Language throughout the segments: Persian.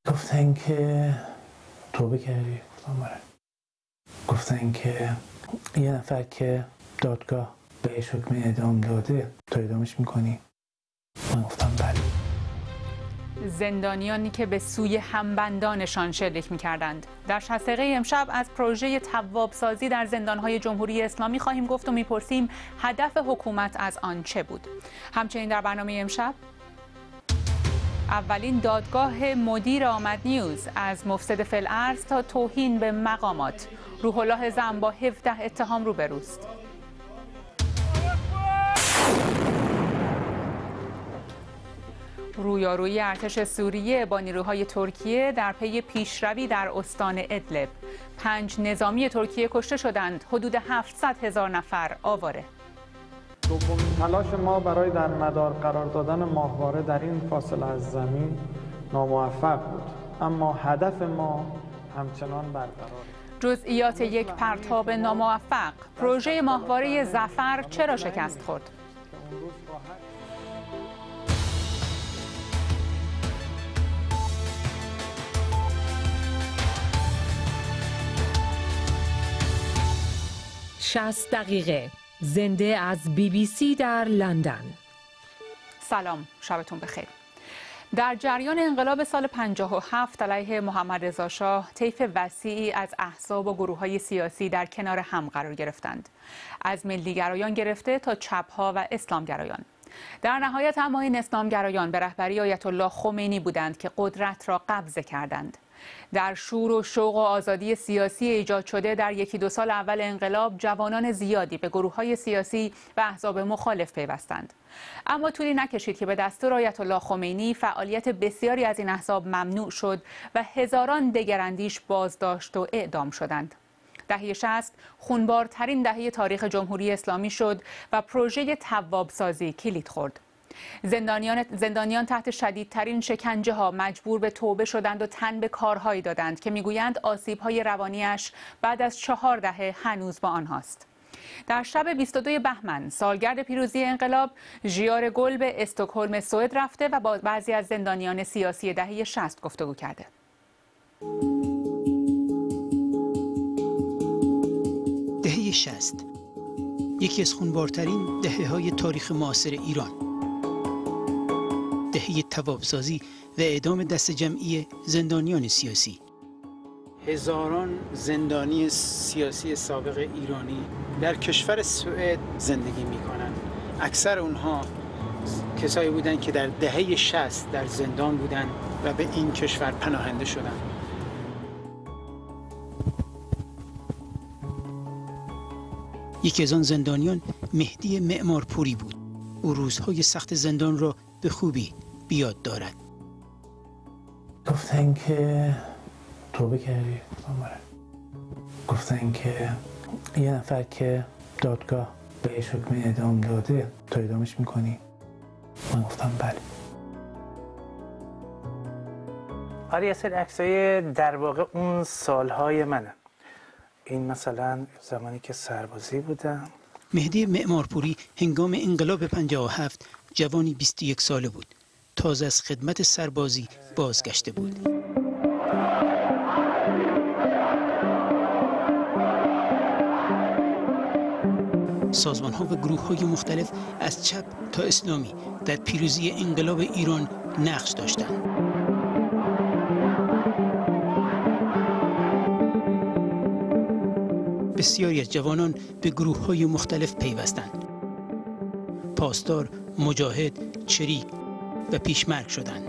گفتن که توبه کردی؟ گفتم آره. گفتن که یه نفر که دادگاه بهش حکم اعدام داده تو اعدامش میکنی؟ من گفتم بله. زندانیانی که به سوی همبندانشان شلیک می‌کردند. در 60 دقیقه امشب از پروژه توابسازی در زندان‌های جمهوری اسلامی خواهیم گفت و می‌پرسیم هدف حکومت از آن چه بود. همچنین در برنامه امشب اولین دادگاه مدیر آمد نیوز، از مفسد فی‌الارض تا توهین به مقامات. روح الله زم با 17 اتهام روبروست. رویارویی ارتش سوریه با نیروهای ترکیه در پی پیشروی در استان ادلب. 5 نظامی ترکیه کشته شدند، حدود 700,000 نفر آواره. دومین تلاش ما برای در مدار قرار دادن ماهواره در این فاصله از زمین ناموفق بود، اما هدف ما همچنان برقرار. جزئیات یک پرتاب ناموفق. پروژه ماهواره ظفر چرا شکست خورد؟ شصت دقیقه زنده از BBC در لندن. سلام، شبتون بخیر. در جریان انقلاب سال 57 علیه محمد رضا شاه، طیف وسیعی از احزاب و گروه‌های سیاسی در کنار هم قرار گرفتند. از ملی‌گرایان گرفته تا چپ‌ها و اسلامگرایان. در نهایت اما این اسلامگرایان به رهبری آیت الله خمینی بودند که قدرت را قبضه کردند. در شور و شوق و آزادی سیاسی ایجاد شده در 1-2 سال اول انقلاب، جوانان زیادی به گروه‌های سیاسی و احزاب مخالف پیوستند. اما طولی نکشید که به دستور آیت الله خمینی فعالیت بسیاری از این احزاب ممنوع شد و هزاران دگراندیش بازداشت و اعدام شدند. دهه 60 خونبارترین دهه تاریخ جمهوری اسلامی شد و پروژه توابسازی کلید خورد. زندانیان تحت شدیدترین شکنجه ها مجبور به توبه شدند و تن به کارهایی دادند که میگویند آسیب‌های روانیش بعد از 4 دهه هنوز با آنهاست. در شب 22 بهمن سالگرد پیروزی انقلاب، ژیار گل به استکهلم سوئد رفته و با بعضی از زندانیان سیاسی دهه 60 گفتگو کرده. دهه 60 یکی از خونبارترین دهه‌های تاریخ معاصر ایران. دهه توابسازی و اعدام دست جمعی زندانیان سیاسی. هزاران زندانی سیاسی سابق ایرانی در کشور سوئد زندگی می‌کنند. اکثر اونها کسایی بودند که در دهه 60 در زندان بودند و به این کشور پناهنده شدند. یکی از آن زندانیان مهدی معمارپوری بود. او روزهای سخت زندان را به خوبی بیاد دارد. گفتن که توبه کردی؟ آره. گفتن که یه نفر که دادگاه بهش حکم اعدام داده تو اعدامش میکنی؟ من گفتم بله. آره، یه سری عکسای در واقع اون سالهای منه. این مثلا زمانی که سربازی بودم. مهدی معمارپوری هنگام انقلاب 57 جوانی 21 ساله بود. تازه از خدمت سربازی بازگشته بود. سازمان‌ها و گروه‌های مختلف از چپ تا اسلامی در پیروزی انقلاب ایران نقش داشتند. بسیاری از جوانان به گروه‌های مختلف پیوستند. پاسدار، مجاهد، چریک و پیشمرگ شدند.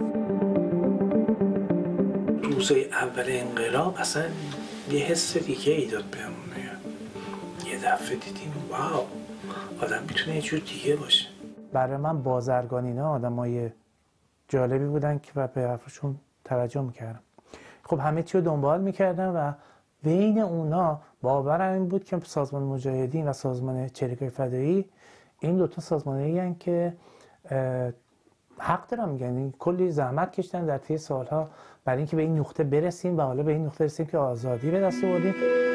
روزای اول انقلاب اصلا یه حس دیگه ای داد بهمون. یه دفعه دیدیم واو، آدم میتونه یه جور دیگه باشه. برای من بازرگانینا آدمای جالبی بودن که به حرفشون توجه میکردم. خب همه چی رو دنبال میکردم و بین اونا باورم این بود که سازمان مجاهدین و سازمان چریکای فدایی این دوتا سازمانایی هستن که حق دارن میگن، کلی زحمت کشیدن در طی سالها برای اینکه به این نقطه برسیم و حالا به این نقطه رسیدیم که آزادی به دست آوردیم.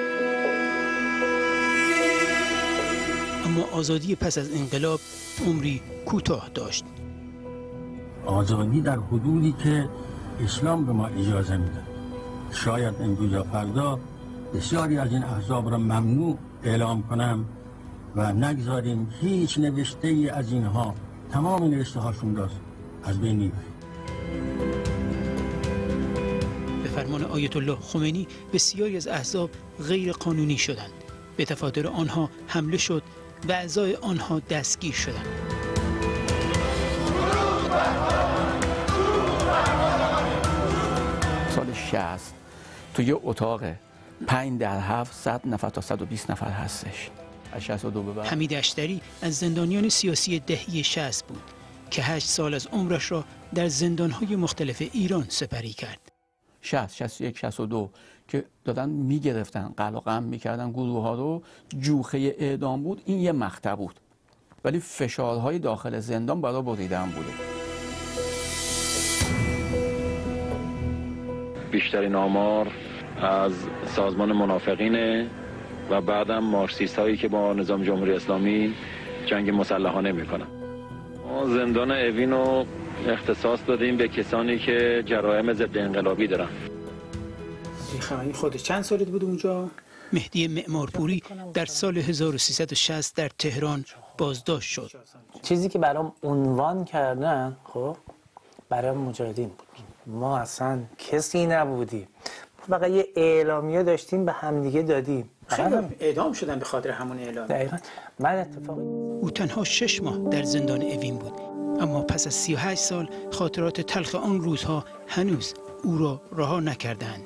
اما آزادی پس از انقلاب عمری کوتاه داشت. آزادی در حدودی که اسلام به ما اجازه میده. شاید امروز یا فردا بسیاری از این احزاب را ممنوع اعلام کنم و نگذاریم هیچ نوشته ای از اینها، تمام نوشته هاشون را از بین میبریم. به فرمان آیت الله خمینی بسیاری از احزاب غیر قانونی شدند. به دفاتر آنها حمله شد و اعضای آنها دستگیر شدند. سال 60 تو یه اتاق 5 در 7 100 نفر تا 120 نفر هستش. از 62 به بعد حمید اشتری از زندانیان سیاسی دهه 60 بود که 8 سال از عمرش را در زندان‌های مختلف ایران سپری کرد. 60 61 62 که دادن میگرفتن، قلقم میکردن گروه ها رو، جوخه اعدام بود. این یه مقطع بود، ولی فشارهای داخل زندان برای بریدن بوده. بیشترین آمار از سازمان منافقینه و بعدم مارکسیست هایی که با نظام جمهوری اسلامی جنگ مسلحانه میکنن. ما زندان اوین رو اختصاص دادیم به کسانی که جرایم ضد انقلابی دارن. خودش چند سالت بود اونجا؟ مهدی معمارپوری در سال 1360 در تهران بازداشت شد. چیزی که برام عنوان کردن خب برای مجاهدین بود. ما اصلا کسی نبودیم، فقط یه اعلامیه داشتیم به همدیگه دادیم. خیلی اعدام شدن به خاطر همون اعلام. دقیقاً. من اتفاقی او تنها 6 ماه در زندان اوین بود، اما پس از 38 سال خاطرات تلخ آن روزها هنوز او را رها نکردند.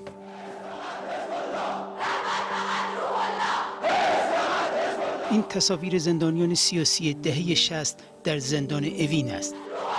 این تصاویر زندانیان سیاسی دهه 60 در زندان اوین است.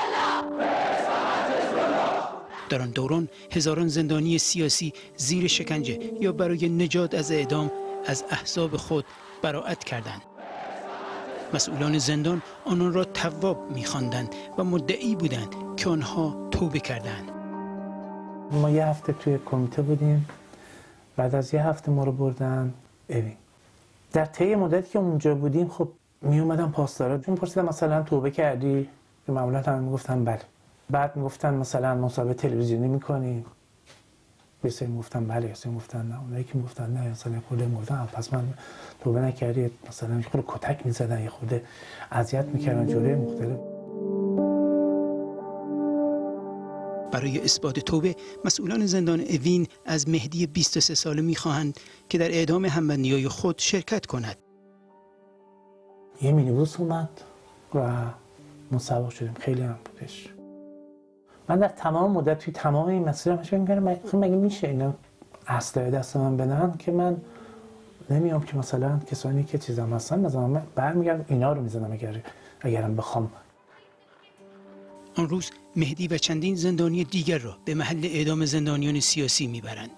در آن دوران هزاران زندانی سیاسی زیر شکنجه یا برای نجات از اعدام از احزاب خود براءت کردند. مسئولان زندان آنان را تواب می‌خواندند و مدعی بودند که آنها توبه کردند. ما یه هفته توی کمیته بودیم، بعد از یه هفته ما رو بردن اوین. در طی مدتی که اونجا بودیم خب می اومدن پاسدارا چون پرسیدن مثلا توبه کردی؟ که معمولا هم میگفتن بله. بعد میگفتن مثلا مصاحبه تلویزیونی میکنی؟ بسیار میگفتن بله، بسیار میگفتن نه. اونایی که میگفتن نه مثلا خود میگفتن پس من توبه نکردی، مثلا یه خورده کتک میزدن، یه خورده اذیت میکردن جوری مختلف. برای اثبات توبه مسئولان زندان اوین از مهدی 23 ساله میخواهند که در اعدام همبندیای خود شرکت کند. یه مینیبوس اومد و ما سوار شدیم، خیلی هم بودش. من در تمام مدت توی تمام این مسیر هم فکر می‌کردم مگه میشه اینا اسلحه دست من بدن که من نمیام که مثلا کسانی که چیزام هستن مثلا برمیگردم اینا رو میزنم اگرم بخوام. آن روز مهدی و چندین زندانی دیگر را به محل اعدام زندانیان سیاسی میبرند.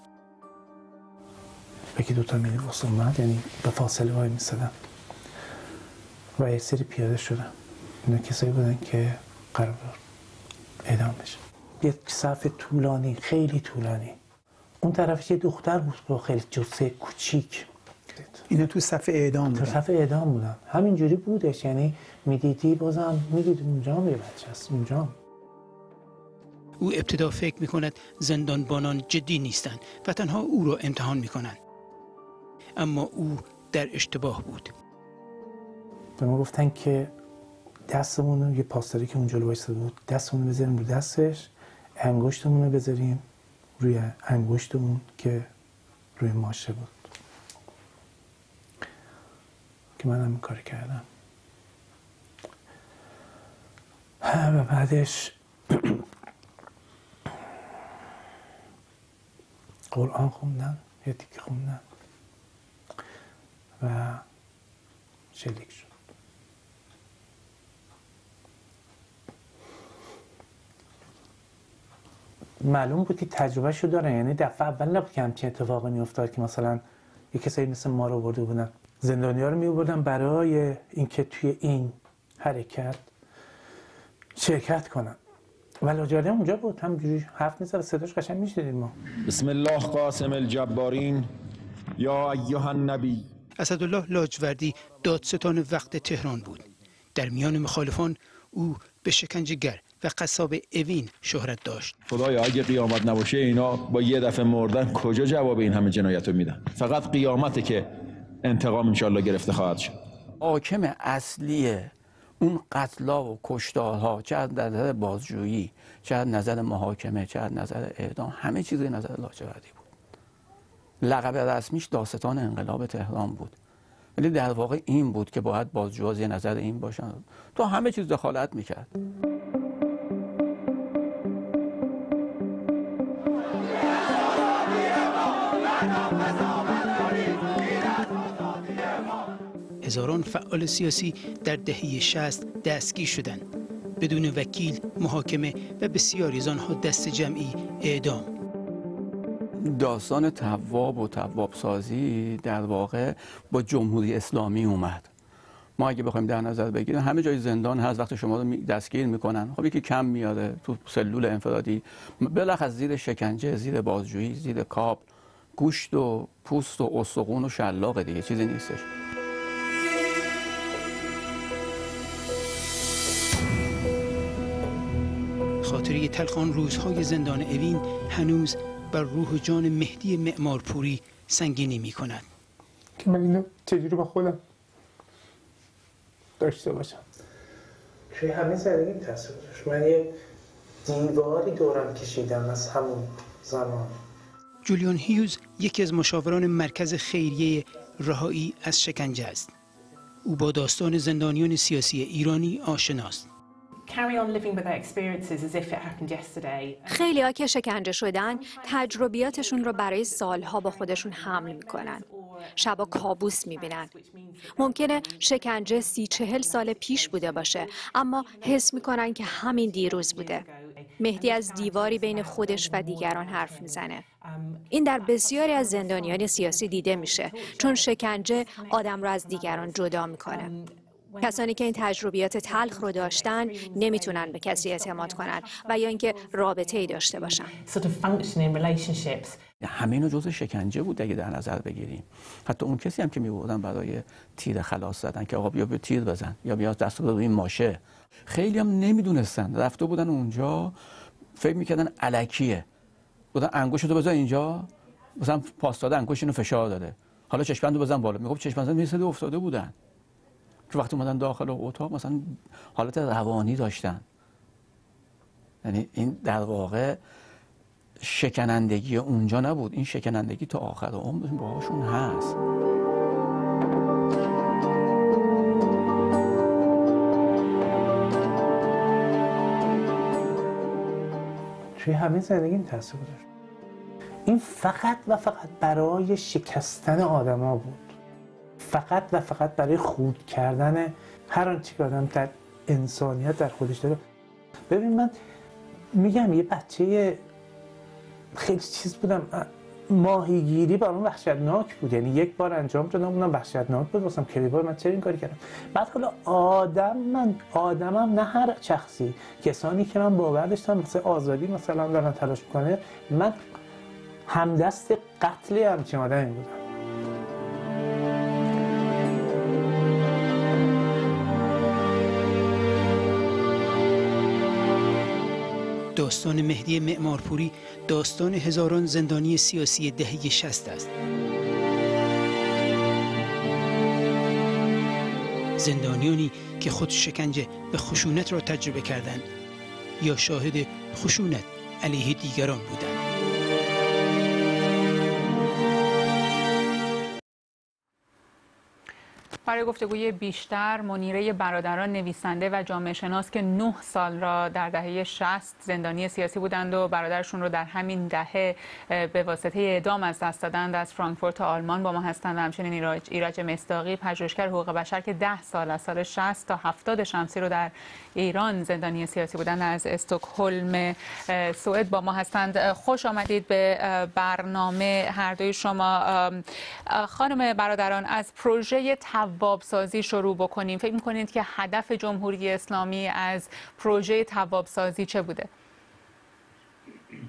یکی دوتا مینیبوس اومد، یعنی به فاصله وای میسادن و یک سری پیاده شدن. اینا کسایی بودن که قرار اعدام بشه. یک صف طولانی، خیلی طولانی. اون طرفش یه دختر بود با خیلی جثه کوچیک. اینا تو صف اعدام بودن. تو صف اعدام بودن. همینجوری بودش، یعنی میدیدی بازم میدید اونجا یه بچه هست اونجا. او ابتدا فکر میکند زندانبانان جدی نیستند و تنها او را امتحان میکنند، اما او در اشتباه بود. به ما گفتن که دستمون رو، یه پاسداری که اونجا وایساده بود، دستمون رو بذاریم رو دستش، انگشتمون رو بذاریم روی انگشتمون که روی ماشه بود، که منم این کار کردم. و بعدش قرآن خوندن، یه تیکه خوندن و شلیک شد. معلوم بود که تجربهشو دارن، یعنی دفعه اول نبود که همچین اتفاقی میافتاد که مثلا یه کسایی مثل ما رو برده بودن، زندانی‌ها رو می‌آوردن برای اینکه توی این حرکت شرکت کنن. ولی اونجا بود، همینجوری حرف می‌زد، صداش قشنگ می‌شنیدیم ما. بسم الله قاسم الجبارین یا ایها النبی. اسدالله لاجوردی دادستان وقت تهران بود. در میان مخالفان او به شکنجهگر و قصاب اوین شهرت داشت. خدایا اگه قیامت نباشه اینا با یه دفعه مردن کجا جواب این همه جنایت رو میدن؟ فقط قیامته که انتقام انشالله گرفته خواهد شد. حاکم اصلی اون قتل‌ها و کشتارها، چه از نظر بازجویی، چه از نظر محاکمه، چه از نظر اعدام، همه چیز نظر لاجوردی بود. لقب رسمیش داستان انقلاب تهران بود. ولی در واقع این بود که باید بازجوها زیر نظر این باشن. تو همه چیز دخالت میکرد. هزاران فعال سیاسی در دهه 60 دستگیر شدند. بدون وکیل، محاکمه و بسیاری از آنها دست جمعی اعدام. داستان تواب و تواب سازی در واقع با جمهوری اسلامی اومد. ما اگه بخوایم در نظر بگیریم همه جای زندان هست، وقتی شما رو دستگیر میکنن خب یکی کم میاره تو سلول انفرادی، بالاخره زیر شکنجه، زیر بازجویی، زیر کاب، گوشت و پوست و استخوان و شلاق دیگه چیزی نیستش. خاطره تلخان روزهای زندان اوین هنوز بر روح و جان مهدی معمارپوری سنگینی می کند. که من اینو چجوری با خودم داشته باشم. توی همه زندگی تاثیر داشت. من یه دیواری دورم کشیدم از همون زمان. جولیان هیوز یکی از مشاوران مرکز خیریه رهایی از شکنجه است. او با داستان زندانیان سیاسی ایرانی آشناست. خیلی‌ها که شکنجه شدن تجربیاتشون رو برای سالها با خودشون حمل میکنن. شبا کابوس میبینن. ممکنه شکنجه 30-40 سال پیش بوده باشه، اما حس میکنن که همین دیروز بوده. مهدی از دیواری بین خودش و دیگران حرف میزنه. این در بسیاری از زندانیان سیاسی دیده میشه، چون شکنجه آدم رو از دیگران جدا میکنه. کسانی که این تجربیات تلخ رو داشتن نمیتونن به کسی اعتماد کنن و یا اینکه رابطه‌ای داشته باشن. همه اینو جزء شکنجه بود اگه در نظر بگیریم. حتی اون کسی هم که میبردن برای تیر خلاص زدن که آقا بیا تیر بزن یا بیا دست رو روی ماشه، خیلی هم نمیدونستن، رفته بودن اونجا فکر میکردن الکیه، بودن انگشتو بزن اینجا، مثلا پاستاده انگشت اینو فشار داده، حالا چشمندو بزن بالا، میگفت چشمند میسده افتاده بودن. که وقتی اومدن داخل اتاق مثلا حالت روانی داشتن. یعنی این در واقع شکنندگی اونجا نبود، این شکنندگی تا آخر عمر باهاشون هست. توی همه زندگی این تاثیر داشت. این فقط و فقط برای شکستن آدما بود. فقط و فقط برای خورد کردن هر آنچه که آدم در انسانیت در خودش داره. ببین من میگم یه بچه خیلی چیز بودم، ماهیگیری برام وحشتناک بود. یعنی یک بار انجام دادم اونم وحشتناک بود واسم که بار من چرا این کاری کردم. بعد حالا آدمم نه هر شخصی، کسانی که من باور داشتم مثل آزادی مثلا دارن تلاش میکنه، من همدست قتل همچین آدمی بودم. داستان مهدی معمارپوری داستان هزاران زندانی سیاسی دهه 60 است. زندانیانی که خود شکنجه و خشونت را تجربه کردند یا شاهد خشونت علیه دیگران بودند. برای گفتگوی بیشتر منیره برادران نویسنده و جامعه شناس که 9 سال را در دهه 60 زندانی سیاسی بودند و برادرشون رو در همین دهه به واسطه اعدام از دست دادند، از فرانکفورت آلمان با ما هستند و همچنین ایرج مصداقی پژوهشگر حقوق بشر که 10 سال از سال 60 تا 70 شمسی رو در ایران زندانی سیاسی بودند از استکهلم سوئد با ما هستند. خوش آمدید به برنامه هر دوی شما. خانم برادران، از پروژه تواب سازی شروع بکنیم. فکر می‌کنید که هدف جمهوری اسلامی از پروژه تواب سازی چه بوده؟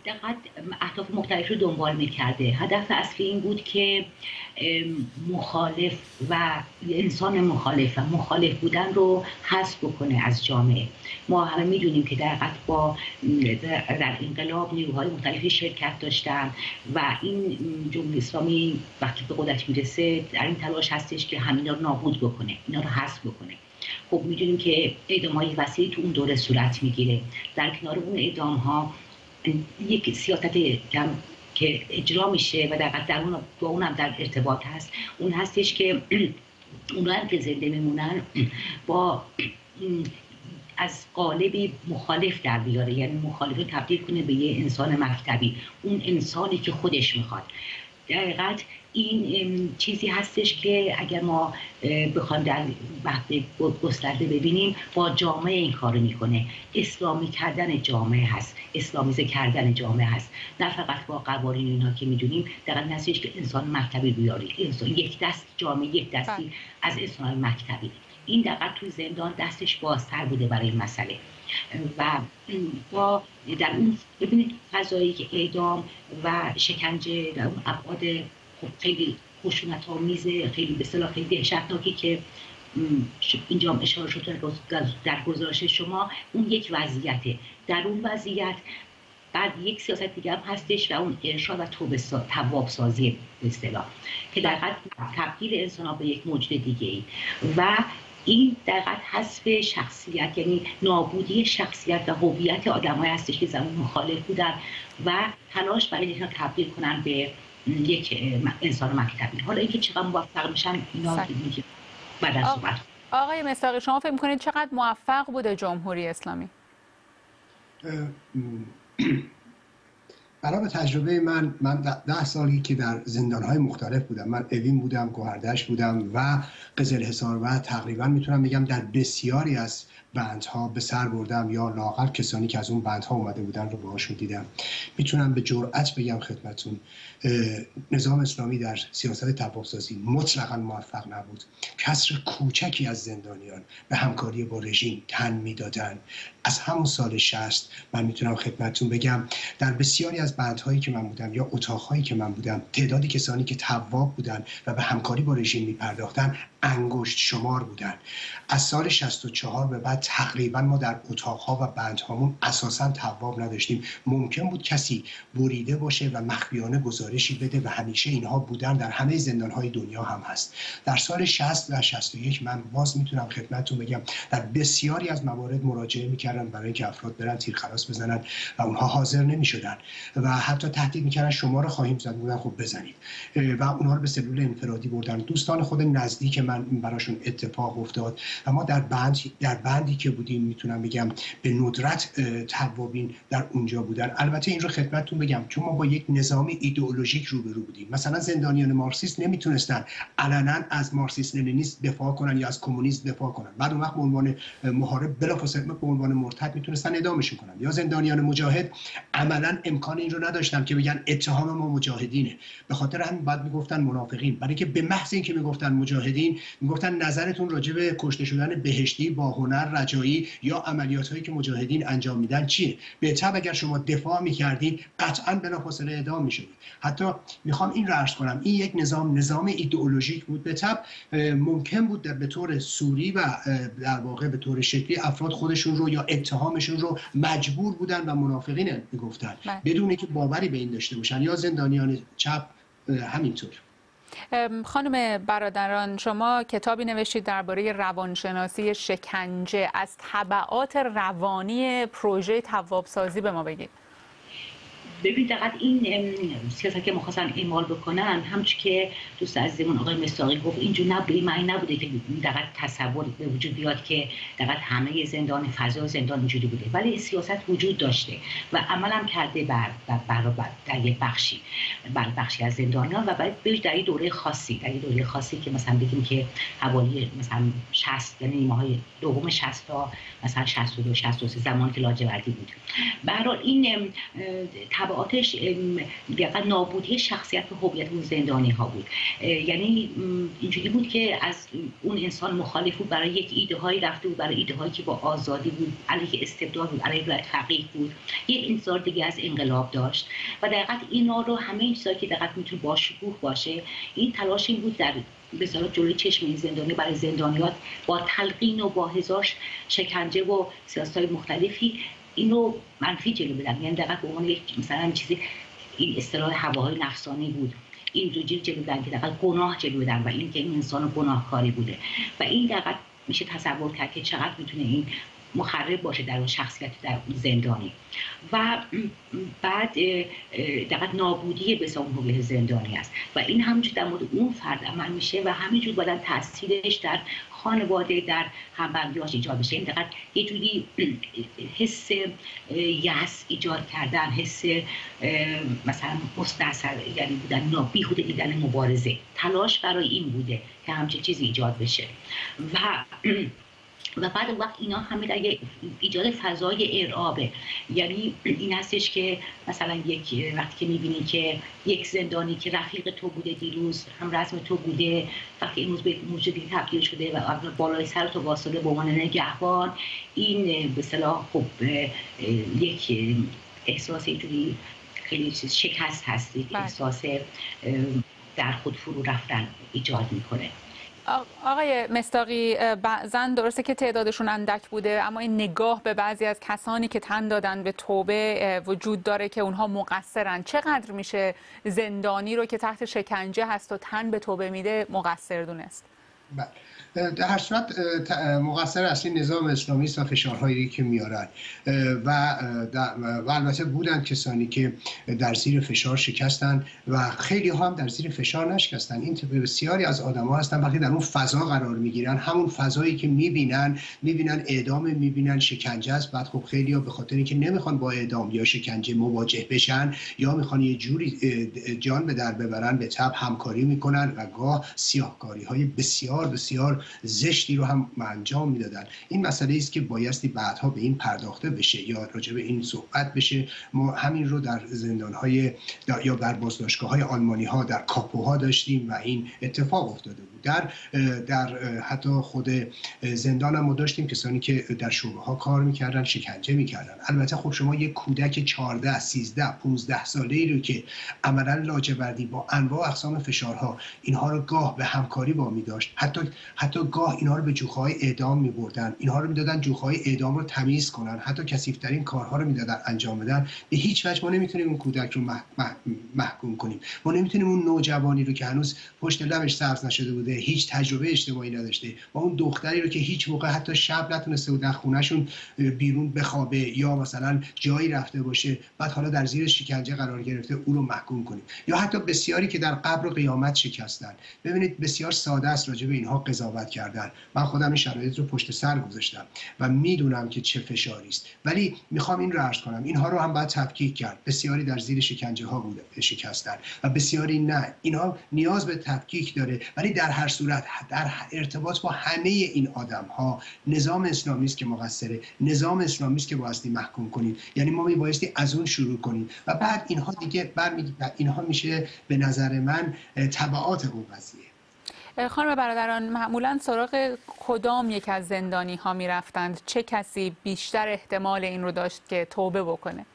دقیقاً اهداف مختلف رو دنبال می‌کرده. هدف اصلی این بود که مخالف و انسان مخالف و مخالف بودن رو حذف بکنه از جامعه. ما همه میدونیم که دقیقاً در انقلاب نیروهای مختلفی شرکت داشتن و این جمهوری اسلامی وقتی به قدرت میرسه در این تلاش هستش که همینا رو نابود بکنه، اینا رو حذف بکنه. خب میدونیم که اعدام‌های وسیعی تو اون دوره صورت میگیره. در کنار اون اعدام‌ها یک سیاست که اجرا میشه و در اون با اونم در ارتباط هست، اون هستش که اونها هم که زنده میمونن با از قالبی مخالف در بیاره، یعنی مخالف رو تبدیل کنه به یه انسان مکتبی، اون انسانی که خودش میخواد. دقیقاً این چیزی هستش که اگر ما بخوایم در بحث گسترده ببینیم با جامعه این کارو میکنه. اسلامی کردن جامعه هست، اسلامیزه کردن جامعه هست، نه فقط با قوانین اینا که میدونیم. دقیقاً نسیش که انسان مکتبی بیاری، انسان یک دست جامعه، یک دستی از انسان مکتبی. این دقیقاً توی زندان دستش بازتر بوده برای این مسئله و با در اون ببینید فضایی که اعدام و شکنجه در اون ابعاد خیلی خشونت‌آمیز، خیلی به اصطلاح خیلی دهشتناکی که اینجا هم اشاره شد در گزارش شما، اون یک وضعیته. در اون وضعیت بعد یک سیاست دیگه هم هستش و اون ارشاد و تواب سازی به اصطلاح که در حقیقت تبدیل انسان‌ها به یک موجود دیگه‌ای و این در حقیقت حذف شخصیت، یعنی نابودی شخصیت و هویت آدم‌های هستش که زمان مخالف بودن و تلاش برای اینکه تبدیل کنن به یک انسان مکتبی. حالا اینکه چقدر موفق میشن اینا میگه بعد از صحبت. آقای مصداقی، شما فکر می‌کنید چقدر موفق بوده جمهوری اسلامی؟ برای تجربه من 10 سالی که در زندان‌های مختلف بودم، من اوین بودم، گوهردشت بودم و قزلحصار و تقریبا میتونم بگم در بسیاری از بندها به سر بردم یا لااقل کسانی که از اون بندها اومده بودن رو باهاشون دیدم. میتونم به جرئت بگم خدمتتون نظام اسلامی در سیاست توافق‌سازی مطلقاً موفق نبود. کسر کوچکی از زندانیان به همکاری با رژیم تن میدادن. از همون سال 60 من میتونم خدمتتون بگم در بسیاری از بندهایی که من بودم یا اتاقهایی که من بودم، تعدادی کسانی که تواب بودن و به همکاری با رژیم میپرداختن انگشت شمار بودن. از سال 64 به بعد تقریبا ما در اتاقها و بندهامون اساسا تواب نداشتیم. ممکن بود کسی بریده باشه و مخفیانه گزارشی بده و همیشه اینها بودن، در همه زندانهای دنیا هم هست. در سال 60 و 61 من باز میتونم خدمتتون بگم در بسیاری از موارد مراجعه میکردن برای اینکه افراد برن تیرخلاص بزنن و اونها حاضر نمیشدن و حتی تهدید میکردن شما رو خواهیم زد. بودن خب بزنید و اونها رو به سلول انفرادی بردن. دوستان خود نزدیک من براشون اتفاق افتاد و ما در بندی که بودیم میتونم بگم به ندرت توابین در اونجا بودن. البته این رو خدمتتون بگم چون ما با یک نظام ایدئولوژیک روبرو بودیم. مثلا زندانیان مارکسیست نمیتونستن علنا از مارکسیسم لنینیسم دفاع کنن یا از کمونیسم دفاع کنن. بعد اون وقت به عنوان محارب بلافاصله به عنوان مرتد میتونستن اعدامشون کنن. یا زندانیان مجاهد عملا امکان این رو نداشتن که بگن اتهام ما مجاهدینه. به خاطر همین بعد میگفتن منافقین، برای که به محض اینکه میگفتن مجاهدین میگفتن نظرتون راجع به کشته شدن بهشتی با هنر رجایی یا عملیاتایی که مجاهدین انجام میدن چیه؟ بهتر اگر شما دفاع میکردین قطعا بلافاصله اعدام میشدید. حتی میخوام این رو عرض کنم این یک نظام ایدئولوژیک بود. به طب ممکن بود به طور سوری و در واقع به طور شکلی افراد خودشون رو یا اتهامشون رو مجبور بودن و منافقین میگفتن بدون اینکه باوری به این داشته باشن. یا زندانیان چپ همینطور. خانم برادران، شما کتابی نوشتید درباره روانشناسی شکنجه. از تبعات روانی پروژه توابسازی به ما بگید. ببینید دقیقاً این سیاست که می‌خواستن اعمال بکنن، همچون که دوست عزیزمون آقای مصداقی گفت اینجور نبوده، معنی نبوده که دقیقاً تصور به وجود بیاد که دقیقاً همه زندان فضا زندان اینجوری بوده، ولی سیاست وجود داشته و عمل هم کرده بر در یک بخشی از زندانیان و بعد در این دوره خاصی که مثلا بگیم که حوالی مثلا 60 یعنی ماهای دوم 60 تا مثلا 62 63 زمان که لاجوردی بود. به هر حال این تبعاتش نابودی شخصیت و هویت اون زندانی ها بود. یعنی اینجوری بود که از اون انسان مخالف بود، برای یک ایده هایی رفته بود، برای ایده هایی که با آزادی بود، علیه استبداد بود، علیه تحقیق بود، یک انتظار دیگه از انقلاب داشت و دقیقاً اینا رو همه این چیزایی که دقیقاً میتونه با شکوه باشه، این تلاش این بود در به اصطلاح جلوی چشم این زندانی برای زندانیات با تلقین و با هزار شکنجه و سیاست‌های مختلفی اینو منفی جلو بدن. یعنی دقیقاً به عنوان یک مثلا چیزی، این اصطلاح هواهای نفسانی بود، این رو جلو بدن که دقیقاً گناه جلو بدن و این که این انسان گناهکاری بوده و این دقیقاً میشه تصور کرد که چقدر میتونه این مخرب باشه در اون شخصیت در اون زندانی. و بعد دقیقاً نابودی به اون هویت زندانی است و این همونجور در مورد اون فرد عمل میشه و همینجور بعدن تاثیرش در خانواده، در همبندیاش ایجاد بشه. این دقیقاً یه جوری حس یأس ایجاد کردن، حس مثلا مستعصر یعنی بودن، بیهوده دیدن مبارزه، تلاش برای این بوده که همچین چیزی ایجاد بشه و بعد وقت اینا همه در ایجاد فضای ارعابه. یعنی این هستش که مثلا یک وقتی که میبینی که یک زندانی که رفیق تو بوده دیروز، هم رزم تو بوده، وقتی امروز به موجودی تبدیل شده و بالای سر تو واسطه به عنوان نگهبان، این به اصطلاح خب یک احساس اینجوری خیلی شکست هست، احساس در خود فرو رفتن ایجاد میکنه. آقای مصداقی، بعضن درسته که تعدادشون اندک بوده، اما این نگاه به بعضی از کسانی که تن دادن به توبه وجود داره که اونها مقصرن. چقدر میشه زندانی رو که تحت شکنجه هست و تن به توبه میده مقصر دونست؟ در هر صورت مقصر اصلی نظام اسلامی است و فشارهایی که میارن و البته بودن کسانی که در زیر فشار شکستن و خیلی ها هم در زیر فشار نشکستن. این بسیاری از آدم‌ها هستن وقتی در اون فضا قرار میگیرن، همون فضایی که میبینن اعدام، میبینن شکنجه است، بعد خب خیلی ها به خاطر اینکه نمیخوان با اعدام یا شکنجه مواجه بشن یا میخوان یه جوری جان به در ببرن، به تبع همکاری میکنن و گاه سیاهکاری‌های بسیار بسیار زشتی رو هم انجام میدادن. این مسئله است که بایستی بعدها به این پرداخته بشه یا راجع به این صحبت بشه. ما همین رو در زندان‌های یا در بازداشتگاه‌های آلمانی‌ها، در کاپوها داشتیم و این اتفاق افتاده بود. در حتی خود زندان هم داشتیم کسانی که در شعبه‌ها کار می‌کردن، شکنجه می‌کردن. البته خب شما یک کودک 14 13 15 ساله‌ای رو که عملاً لاجوردی با انواع اقسام فشارها اینها رو گاه به همکاری وامی داشت، حتی گاه اینها رو به جوخه‌های اعدام می‌بردن، اینها رو می‌دادن جوخه‌های اعدام رو تمیز کنن، حتی کثیف‌ترین کارها رو می‌دادن انجام بدن. به هیچ وجه ما نمی‌تونیم اون کودک رو محکوم کنیم. ما نمی‌تونیم اون نوجوانی رو که هنوز پشت لبش سبز نشده بوده، هیچ تجربه اجتماعی نداشته، با اون دختری رو که هیچ موقع حتی شب نتونسته بود از خونه‌شون بیرون بخوابه یا مثلا جایی رفته باشه، بعد حالا در زیر شکنجه قرار گرفته، او رو محکوم کنیم. یا حتی بسیاری که در قبر و قیامت شکستن. ببینید بسیار ساده است راجع به اینها قضاوت کردن. من خودم این شرایط رو پشت سر گذاشتم و میدونم که چه فشاری است، ولی میخوام این رو عرض کنم اینها رو هم باید تفکیک کرد. بسیاری در زیر شکنجه ها بوده شکستن و بسیاری نه. اینها نیاز به تفکیک داره، ولی در هر صورت در ارتباط با همه این آدم ها نظام اسلامی است که مقصره، نظام اسلامی است که بایستی محکوم کنید. یعنی ما میبایستی از اون شروع کنیم و بعد اینها دیگه اینها میشه به نظر من تبعات اون قضیه. خانم برادران، معمولا سراغ کدام یک از زندانی ها می رفتند؟ چه کسی بیشتر احتمال این رو داشت که توبه بکنه؟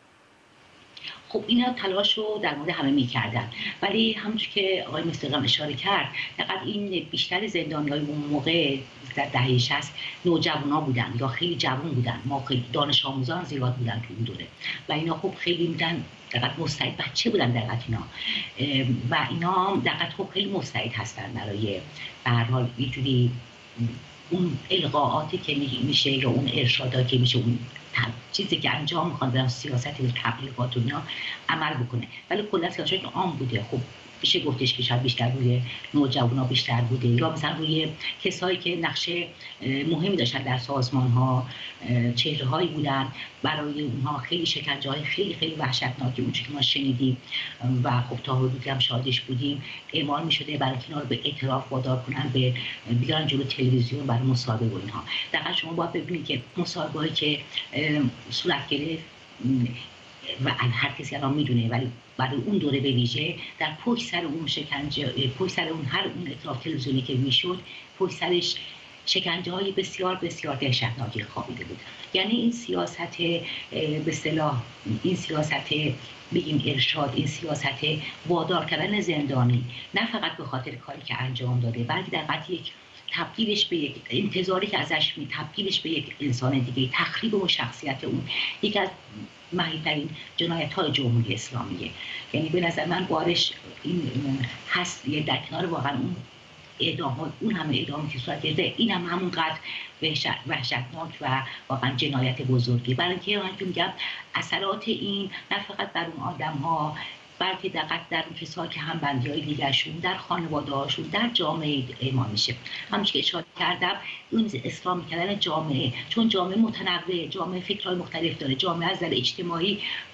خب اینا تلاش رو در مورد همه می‌کردن، ولی همونجور که آقای مصداقی اشاره کرد، فقط این بیشتر زندانی‌های اون موقع در دهه 60 نوجوانا بودن یا خیلی جوان بودن. ما خیلی دانش آموزان زیاد بودن تو اون دوره و اینا خب خیلی بودن دقیق مستعد بچه بودن دقیق اینا و اینا دقیق خب خیلی مستعد هستن برای به هر حال یه جوری اون القاءاتی که میشه یا اون ارشاداتی که میشه، اون چیزی که انجام میخوان در سیاست و تبلیغات و اینا عمل بکنه. ولی کلا سیاست عام بوده. خب میشه گفتش که شاید بیشتر روی نوجوانا بیشتر بوده یا مثلا روی کسایی که نقش مهمی داشتن در سازمان ها، چهره هایی بودن برای اونها خیلی شکنجه های خیلی خیلی وحشتناکی اون که ما شنیدیم و خب تا حدودی هم شادش بودیم اعمال میشده برای که اینا رو به اعتراف وادار کنن، به بیارن جلو تلویزیون برای مصاحبه و اینها. دقیقاً شما باید ببینید که مصاحبه‌ای که صورت گرفت و هر کسی الان میدونه، ولی برای اون دوره به ویژه در پشت سر اون شکنجه، پشت سر اون هر اون اطلاف تلویزیونی که میشد، پشت سرش شکنجه های بسیار بسیار دهشتناکی خوابیده بود. یعنی این سیاست به اصطلاح، این سیاست بگیم ارشاد، این سیاست وادار کردن زندانی نه فقط به خاطر کاری که انجام داده، بلکه در قطع یک تبدیلش به یک انتظاری که ازش تبدیلش به یک انسان دیگه، تخریب اون شخصیت اون، یکی از مهیب‌ترین جنایت‌های جمهوری اسلامیه. یعنی به نظر من بارش این هست، در کنار واقعا اون اعدام، اون همه اعدامی که صورت گرفته، این هم همونقدر وحشتناک و واقعا جنایت بزرگی. برای اینکه من میگم اثرات این نه فقط بر اون آدم‌ها، بلکه دقیق در اون کسایی که همبندی‌های دیگرشون، در خانواده‌هاشون، در جامعه اعمال میشه. همونش که اشاره کردم، اون اسلام کردن جامعه، چون جامعه متنوع، جامعه فکرهای مختلف داره، جامعه از نظر اجتماعی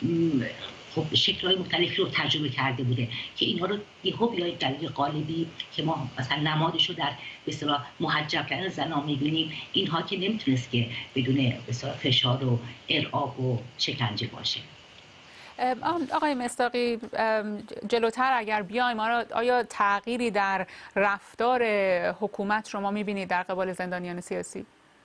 خب شکل‌های مختلفی رو تجربه کرده بوده که اینها رو یهو بیاید دلیل قالبی که ما مثلا نمادش رو در به اصطلاح محجب کردن زنان می‌بینیم، اینها که نمیتونست که بدون به اصطلاح فشار و ارعاب و شکنجه باشه. آقای مصداقی، جلوتر اگر بیایم، آیا تغییری در رفتار حکومت شما می‌بینید در قبال زندانیان سیاسی؟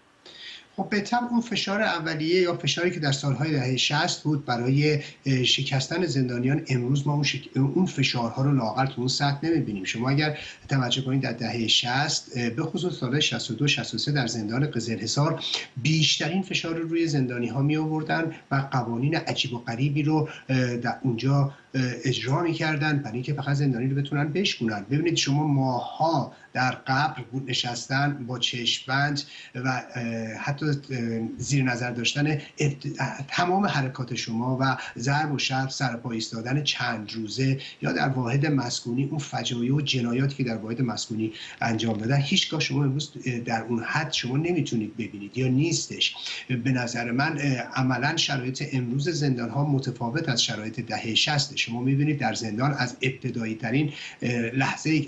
خب به طبع اون فشار اولیه یا فشاری که در سالهای دهه 60 بود برای شکستن زندانیان، امروز ما اون فشارها رو لااقل تو اون سطح نمی‌بینیم. شما اگر توجه کنید در دهه 60 به خصوص سال 62 63 در زندان قزلحصار بیشترین فشار رو روی زندانی‌ها می‌آوردن و قوانین عجیب و غریبی رو در اونجا اجرا می‌کردن برای اینکه فقط زندانی رو بتونن بشکنن. ببینید شما ماها در قبر نشستن با چشم‌بند و حتی زیر نظر داشتن تمام حرکات شما و ضرب و شتم، سرپا ایستادن چند روزه یا در واحد مسکونی، اون فجایع و جنایاتی که در واحد مسکونی انجام دادن، هیچگاه شما امروز در اون حد شما نمیتونید ببینید یا نیستش. به نظر من عملا شرایط امروز زندان ها متفاوت از شرایط دهه 60. شما میبینید در زندان از ابتدایی ترین لحظه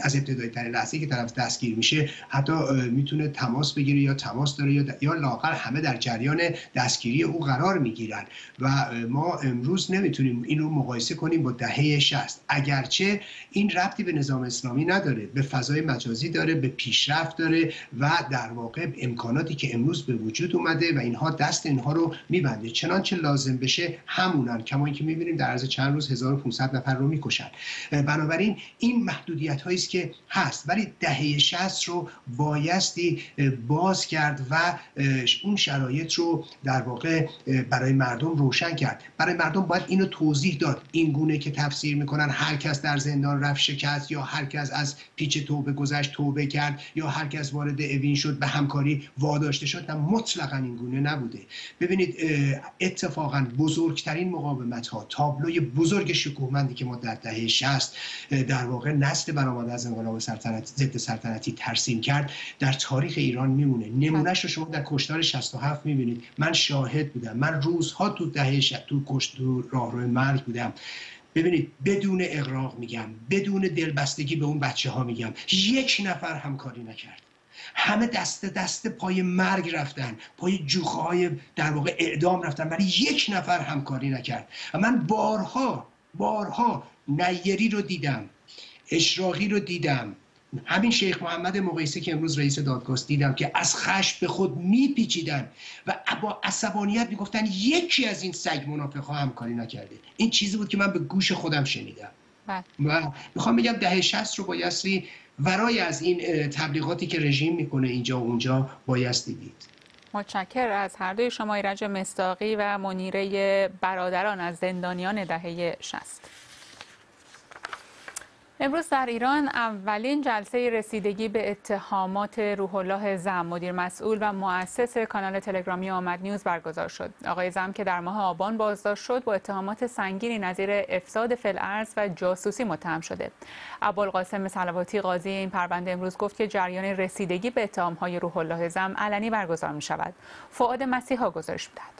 که طرف دستگیر میشه حتی میتونه تماس بگیره یا تماس داره یا لااقل همه در جریان دستگیری او قرار میگیرن و ما امروز نمیتونیم این رو مقایسه کنیم با دهه 60. اگرچه این ربطی به نظام اسلامی نداره، به فضای مجازی داره، به پیشرفت داره و در واقع امکاناتی که امروز به وجود اومده و اینها دست اینها رو میبنده، چنانچه لازم بشه همونن، کما اینکه میبینیم در عرض چند روز 1500 نفر رو میکشن. بنابراین این محدودیت هایی است که هست، ولی دهه 60 رو بایستی باز کرد و اون شرایط رو در واقع برای مردم روشن کرد. برای مردم باید اینو توضیح داد. این گونه که تفسیر میکنن هر کس در زندان رفت شکست یا هر کس از پیچ توبه گذشت توبه کرد یا هر کس وارد اوین شد به همکاری واداشته شد، نه، مطلقاً این گونه نبوده. ببینید اتفاقاً بزرگترین مقاومت ها، تابلوی بزرگ شکوهمندی که ما در دهه 60 در واقع نسل برآمده از انقلاب ضد سلطنتی ترسیم کرد در تاریخ ایران میمونه. نمونهش رو شما در کشتار 67 میبینید. من شاهد بودم، من روزها تو دهه تو راهرو مرگ بودم. ببینید بدون اغراق میگم، بدون دلبستگی به اون بچه ها میگم، یک نفر همکاری نکرد. همه دست پای مرگ رفتن، پای جوخه های در واقع اعدام رفتن، ولی یک نفر همکاری نکرد. و من بارها نیری رو دیدم، اشراقی رو دیدم، همین شیخ محمد مقیسی که امروز رئیس دادگاه دیدم که از خشم به خود میپیچیدن و با عصبانیت میگفتن یکی از این سگ منافقها همکاری نکرده. این چیزی بود که من به گوش خودم شنیدم. و میخوام بگم دهه 60 رو بایستی ورای از این تبلیغاتی که رژیم میکنه اینجا و اونجا بایستی دید. متشکرم از هر دوی شما، ایرج مصداقی و منیره برادران از زندانیان دهه 60. امروز در ایران اولین جلسه رسیدگی به اتهامات روح الله زم، مدیر مسئول و مؤسس کانال تلگرامی آمد نیوز برگزار شد. آقای زم که در ماه آبان بازداشت شد با اتهامات سنگینی نظیر افساد فی‌الارض و جاسوسی متهم شده. ابوالقاسم صلواتی قاضی این پرونده امروز گفت که جریان رسیدگی به اتهام‌های روح الله زم علنی برگزار می‌شود. فؤاد مسیحا گزارش می‌دهد.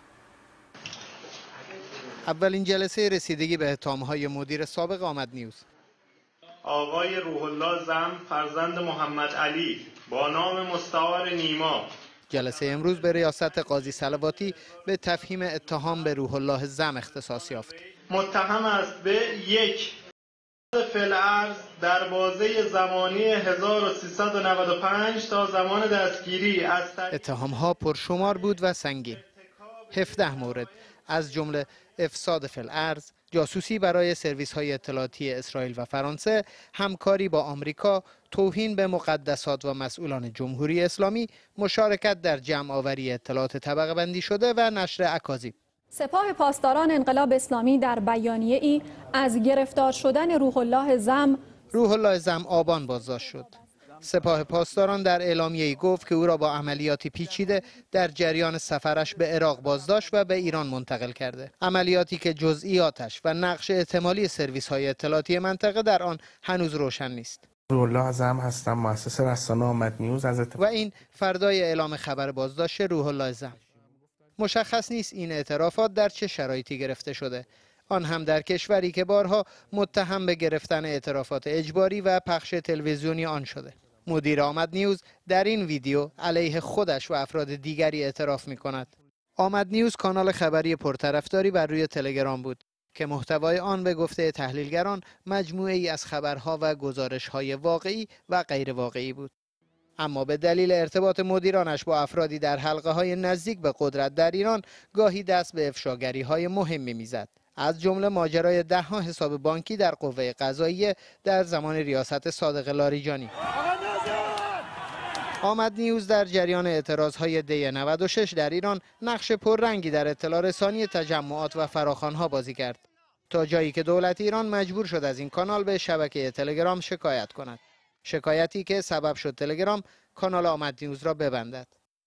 اولین جلسه رسیدگی به اتهام‌های مدیر سابق آمد نیوز. آقای روح الله زم فرزند محمد علی با نام مستعار نیما. جلسه امروز به ریاست قاضی صلواتی به تفهیم اتهام به روح الله زم اختصاص یافت. متهم است به 1 فی‌الارض در بازه زمانی 1395 تا زمان دستگیری از اتهام‌ها پرشمار بود و سنگین. 17 مورد از جمله افساد فی‌الارض، جاسوسی برای سرویس‌های اطلاعاتی اسرائیل و فرانسه، همکاری با آمریکا، توهین به مقدسات و مسئولان جمهوری اسلامی، مشارکت در جمع‌آوری اطلاعات طبقه بندی شده و نشر اکاذیب. سپاه پاسداران انقلاب اسلامی در بیانیه‌ای از گرفتار شدن روح الله زم آبان بازداشت شد. سپاه پاسداران در اعلامیه‌ای گفت که او را با عملیاتی پیچیده در جریان سفرش به عراق بازداشت و به ایران منتقل کرده. عملیاتی که جزئیاتش و نقش احتمالی سرویس‌های اطلاعاتی منطقه در آن هنوز روشن نیست. روح الله زم هستم، مؤسس رسانه آمد نیوز و این فردای اعلام خبر بازداشت روح الله زم. مشخص نیست این اعترافات در چه شرایطی گرفته شده، آن هم در کشوری که بارها متهم به گرفتن اعترافات اجباری و پخش تلویزیونی آن شده. مدیر آمد نیوز در این ویدیو علیه خودش و افراد دیگری اعتراف می کند. آمد نیوز کانال خبری پرطرفداری بر روی تلگرام بود که محتوای آن به گفته تحلیلگران مجموعه ای از خبرها و گزارش‌های واقعی و غیر واقعی بود. اما به دلیل ارتباط مدیرانش با افرادی در حلقه‌های نزدیک به قدرت در ایران گاهی دست به افشاگری‌های مهمی می‌زد. از جمله ماجرای 10 حساب بانکی در قوه قضاییه در زمان ریاست صادق لاریجانی. آمد نیوز در جریان اعتراضهای دی 96 در ایران نقش پررنگی در اطلاع رسانی تجمعات و فراخوان‌ها بازی کرد تا جایی که دولت ایران مجبور شد از این کانال به شبکه تلگرام شکایت کند. شکایتی که سبب شد تلگرام کانال آمد نیوز را ببندد.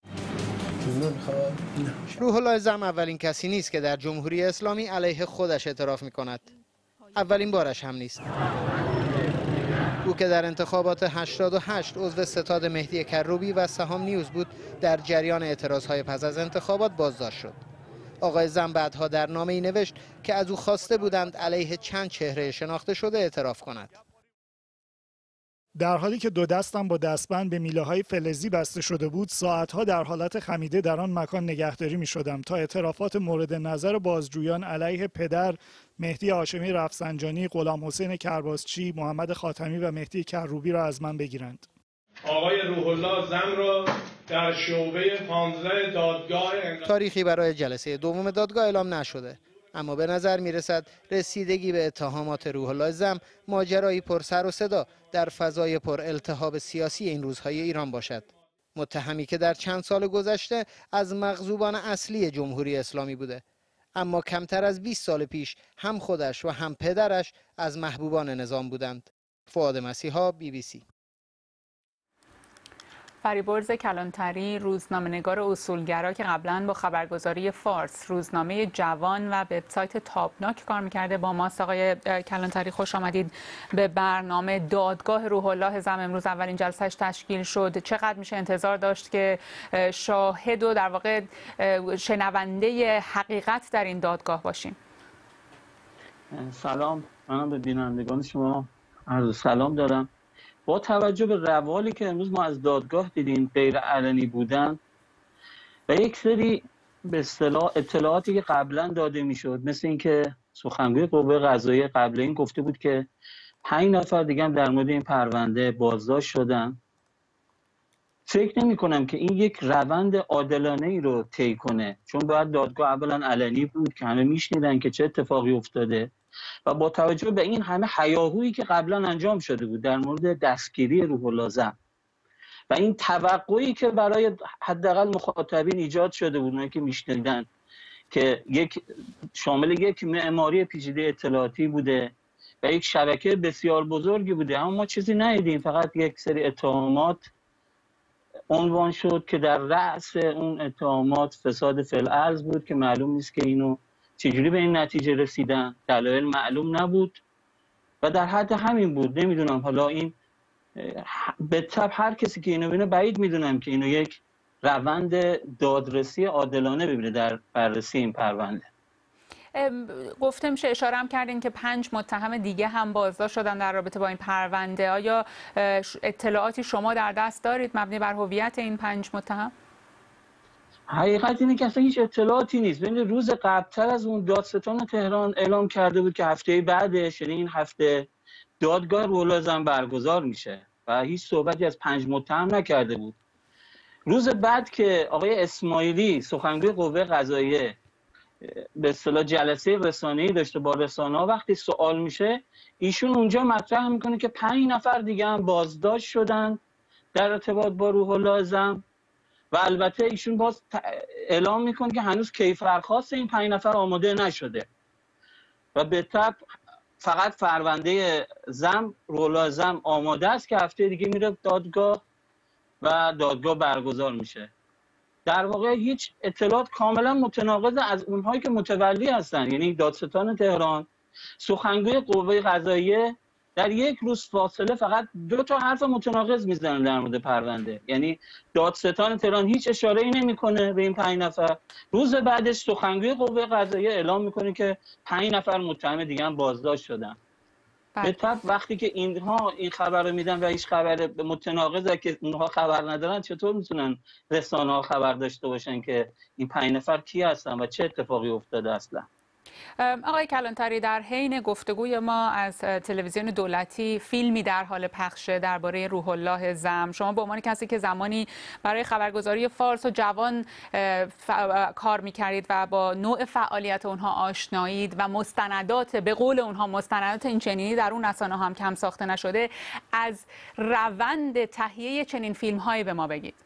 روح الله زم اولین کسی نیست که در جمهوری اسلامی علیه خودش اعتراف می کند. اولین بارش هم نیست. او که در انتخابات 88 عضو ستاد مهدی کروبی و سهام نیوز بود در جریان اعتراضهای پس از انتخابات بازداشت شد. آقای زم بعدها در نامه‌ای نوشت که از او خواسته بودند علیه چند چهره شناخته شده اعتراف کند. در حالی که 2 دستم با دستبند به میله‌های فلزی بسته شده بود، ساعتها در حالت خمیده در آن مکان نگهداری می‌شدم تا اعترافات مورد نظر بازجویان علیه پدر مهدی هاشمی رفسنجانی، غلام حسین کرباسچی، محمد خاتمی و مهدی کروبی را از من بگیرند. آقای روح الله زم را در شعبه 15 دادگاه تاریخی برای جلسه دوم دادگاه اعلام نشده، اما به نظر میرسد رسیدگی به اتهامات روح الله زم ماجرایی پر سر و صدا در فضای پر التهاب سیاسی این روزهای ایران باشد. متهمی که در چند سال گذشته از مغضوبان اصلی جمهوری اسلامی بوده، اما کمتر از 20 سال پیش هم خودش و هم پدرش از محبوبان نظام بودند. فؤاد مسیحا، BBC. فریبرز کلانتری، روزنامه‌نگار اصولگرا که قبلا با خبرگزاری فارس، روزنامه جوان و وبسایت تابناک کار می‌کرده با ماست. آقای کلانتری خوش آمدید به برنامه. دادگاه روح الله زم امروز اولین جلسه‌اش تشکیل شد. چقدر میشه انتظار داشت که شاهد و در واقع شنونده حقیقت در این دادگاه باشیم؟ سلام، منم به بینندگان شما عرض سلام دارم. با توجه به روالی که امروز ما از دادگاه دیدیم غیر علنی بودن و یک سری به اصطلاح اطلاعاتی که قبلا داده میشد، مثل اینکه سخنگوی قوه قضاییه قبل این گفته بود که 5 نفر دیگه هم در مورد این پرونده بازداشت شدن، فکر نمی کنم که این یک روند عادلانه ای رو طی کنه، چون باید دادگاه اولا علنی بود که همه میشنیدن که چه اتفاقی افتاده و با توجه به این همه هیاهویی که قبلا انجام شده بود در مورد دستگیری روح الله زم و این توقعی که برای حداقل مخاطبین ایجاد شده بود، اونایی که میشنیدن که شامل یک معماری پیچیده اطلاعاتی بوده و یک شبکه بسیار بزرگی بوده، اما ما چیزی ندیدیم، فقط یک سری اتهامات عنوان شد که در رأس اون اتهامات فساد فی‌الارض بود که معلوم نیست که اینو چجوری به این نتیجه رسیدن، دلایل معلوم نبود و در حد همین بود. نمیدونم حالا این به طب هر کسی که اینو ببینه بعید میدونم که اینو یک روند دادرسی عادلانه ببینه در بررسی این پرونده. گفته میشه، اشاره هم کردین که 5 متهم دیگه هم بازداشت شدن در رابطه با این پرونده. آیا اطلاعاتی شما در دست دارید مبنی بر هویت این 5 متهم؟ حقیقت اینه که اصلا هیچ اطلاعاتی نیست. ببینید روز قبلتر از اون دادستان تهران اعلام کرده بود که هفته بعدش، یعنی این هفته، دادگاه روح الله زم برگزار میشه و هیچ صحبتی از 5 متهم نکرده بود. روز بعد که آقای اسماعیلی سخنگوی قوه قضاییه به اصطلاح جلسه رسانه‌ای داشته با رسانه‌ها، وقتی سوال میشه ایشون اونجا مطرح میکنه که 5 نفر دیگه هم بازداشت شدن در ارتباط با روح الله زم و البته ایشون باز اعلام میکنه که هنوز کیفرخواست این 5 نفر آماده نشده و به طب فقط فرونده زم، روح الله زم آماده است که هفته دیگه میره دادگاه و دادگاه برگزار میشه. در واقع هیچ اطلاعات کاملا متناقض از اونهایی که متولی هستن، یعنی دادستان تهران، سخنگوی قوه قضاییه در یک روز فاصله فقط 2 تا حرف متناقض میزنن در مورد پرونده. یعنی دادستان تهران هیچ اشاره‌ای نمیکنه به این 5 نفر، روز بعدش سخنگوی قوه قضاییه اعلام میکنه که 5 نفر متهم دیگه هم بازداشت شدن. به طب وقتی که اینها این خبر رو میدن و هیچ خبر متناقضه که اونها خبر ندارن، چطور میتونن رسانه‌ها خبر داشته باشن که این 5 نفر کی هستن و چه اتفاقی افتاده اصلا؟ آقای کلانتری، در حین گفتگوی ما از تلویزیون دولتی فیلمی در حال پخشه درباره روح الله زم. شما به عنوان کسی که زمانی برای خبرگزاری فارس و جوان کار می‌کردید و با نوع فعالیت اونها آشنایید و مستندات، به قول اونها مستندات این چنینی در اون رسانه هم کم ساخته نشده، از روند تهیه چنین فیلم‌هایی به ما بگید.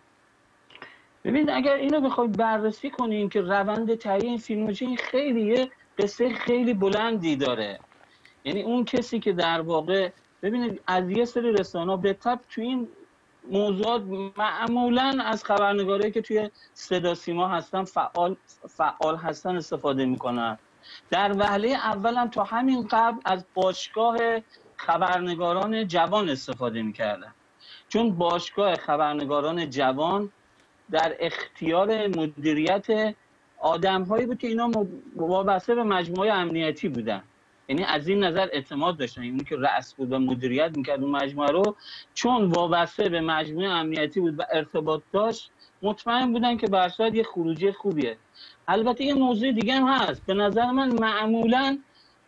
ببینید اگر اینو بخواید بررسی کنیم که روند تهیه این فیلم این خیلی قصه خیلی بلندی داره. یعنی اون کسی که در واقع ببینید از یه سری رسانه‌ها به طب تو این موضوعات معمولاً از خبرنگارایی که توی صدا سیما هستن فعال هستن استفاده میکنن. در وهله اول هم تا همین قبل از باشگاه خبرنگاران جوان استفاده میکردن، چون باشگاه خبرنگاران جوان در اختیار مدیریت آدم‌هایی بود که اینا وابسته به مجموعه امنیتی بودن. یعنی از این نظر اعتماد داشتن، اینی که رئیس بود و مدیریت میکرد اون مجموعه رو، چون وابسته به مجموعه امنیتی بود و ارتباط داشت، مطمئن بودن که برصد یه خروجی خوبیه. البته یه موضوع دیگه هم هست، به نظر من معمولاً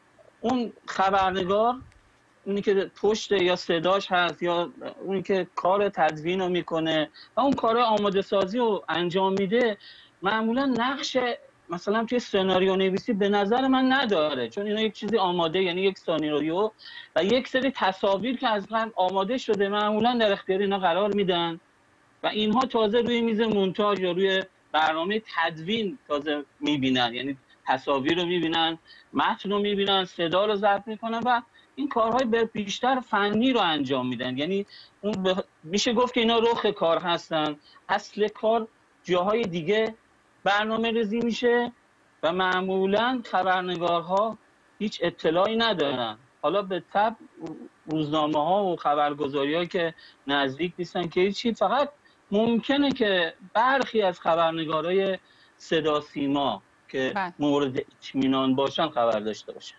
اون خبرنگار، اونی که پشت یا صداش هست یا اونی که کار تدوین رو میکنه و اون کار آماده سازی رو انجام میده، معمولا نقش مثلا توی سناریو نویسی به نظر من نداره، چون اینا یک چیزی آماده، یعنی یک سناریو و یک سری تصاویر که از قبل آماده شده معمولا در اختیار اینا قرار میدن و اینها تازه روی میز مونتاژ یا روی برنامه تدوین تازه میبینن، یعنی تصاویر رو میبینن، متن رو میبینن، صدا رو ضبط میکنن و این کارهای بیشتر فنی رو انجام میدن. یعنی اون میشه گفت که اینا رخ کار هستن، اصل کار جاهای دیگه برنامه ریزی میشه و معمولا خبرنگارها هیچ اطلاعی ندارن. حالا به طب روزنامه ها و خبرگزاری ها که نزدیک نیستن که هیچی، فقط ممکنه که برخی از خبرنگارای صدا سیما که مورد اطمینان باشن خبر داشته باشن.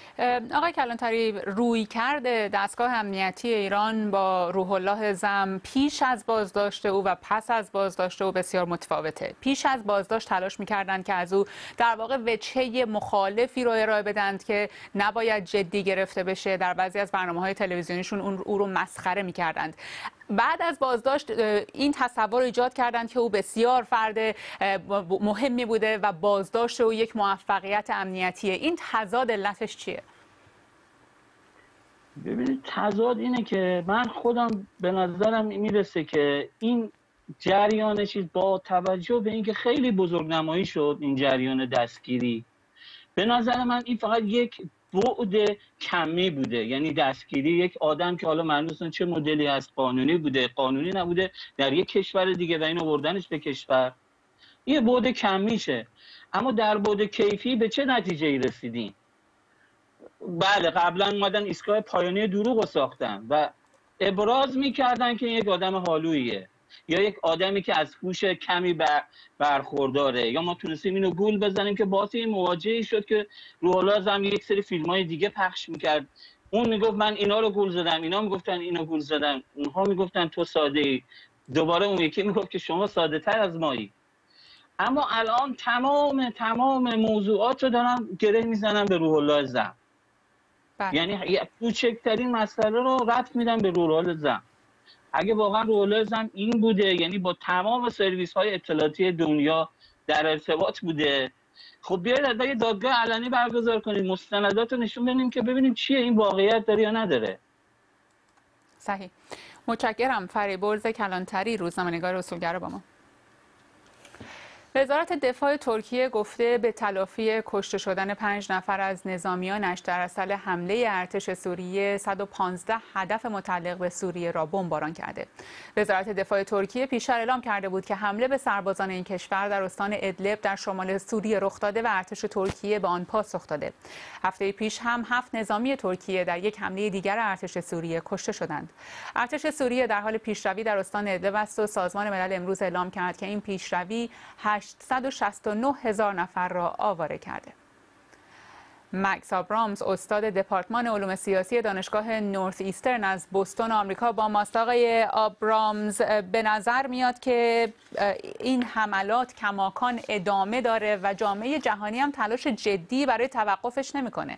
آقای کلانتری، رویکرد دستگاه امنیتی ایران با روح الله زم پیش از بازداشت او و پس از بازداشت او بسیار متفاوته. پیش از بازداشت تلاش می‌کردند که از او در واقع وجهه مخالفی رو ارائه بدند که نباید جدی گرفته بشه. در بعضی از برنامه‌های تلویزیونیشون او رو مسخره می‌کردند. بعد از بازداشت این تصور ایجاد کردند که او بسیار فرد مهمی بوده و بازداشت او یک موفقیت امنیتیه. این تضاد علتش چیه؟ ببینید تضاد اینه که من خودم به نظرم میرسه که این جریان چیز با توجه به اینکه خیلی بزرگنمایی شد این جریان دستگیری، به نظر من این فقط یک بعد کمی بوده. یعنی دستگیری یک آدم که حالا معلومه چه مدلی از قانونی بوده قانونی نبوده در یک کشور دیگه و اینو بردنش به کشور، این بعد کمیشه. اما در بعد کیفی به چه نتیجه‌ای رسیدیم؟ بله قبلا اومدن ایستگاه پایانی دروغ رو ساختن و ابراز میکردن که یک آدم حالویه یا یک آدمی که از هوش کمی برخورداره، یا ما تونستیم اینو گول بزنیم که باعث این مواجهی شد که روح الله زم یک سری فیلم‌های دیگه پخش میکرد. اون میگفت من اینا رو گول زدم، اینا میگفتن اینو گول زدم، اونها میگفتن تو ساده ای، دوباره اون یکی میگفت که شما ساده تر از مایی. اما الان تمام موضوعات رو دارن گره میزنن به روح الله زم. یعنی کوچکترین مسئله رو ربط میدن به روح الله زم. اگه واقعا روح الله زم این بوده، یعنی با تمام سرویس های اطلاعاتی دنیا در ارتباط بوده، خب بیاید یه دادگاه علنی برگزار کنید، مستندات رو نشون بدیم که ببینیم چیه، این واقعیت داره یا نداره. صحیح. متشکرم. فریبرز کلانتری، روزنامه‌نگار اصولگرا با ما. وزارت دفاع ترکیه گفته به تلافی کشته شدن 5 نفر از نظامیانش در اثر حمله ارتش سوریه 115 هدف متعلق به سوریه را بمباران کرده. وزارت دفاع ترکیه پیشتر اعلام کرده بود که حمله به سربازان این کشور در استان ادلب در شمال سوریه رخ داده و ارتش ترکیه به آن پاسخ داده. هفته پیش هم 7 نظامی ترکیه در یک حمله دیگر ارتش سوریه کشته شدند. ارتش سوریه در حال پیشروی در استان ادلب است و سازمان ملل امروز اعلام کرد که این پیشروی 869,000 نفر را آواره کرده. مکس آبرامز، استاد دپارتمان علوم سیاسی دانشگاه نورث ایسترن از بوستون آمریکا با ماست. آقای آبرامز، به نظر میاد که این حملات کماکان ادامه داره و جامعه جهانی هم تلاش جدی برای توقفش نمیکنه.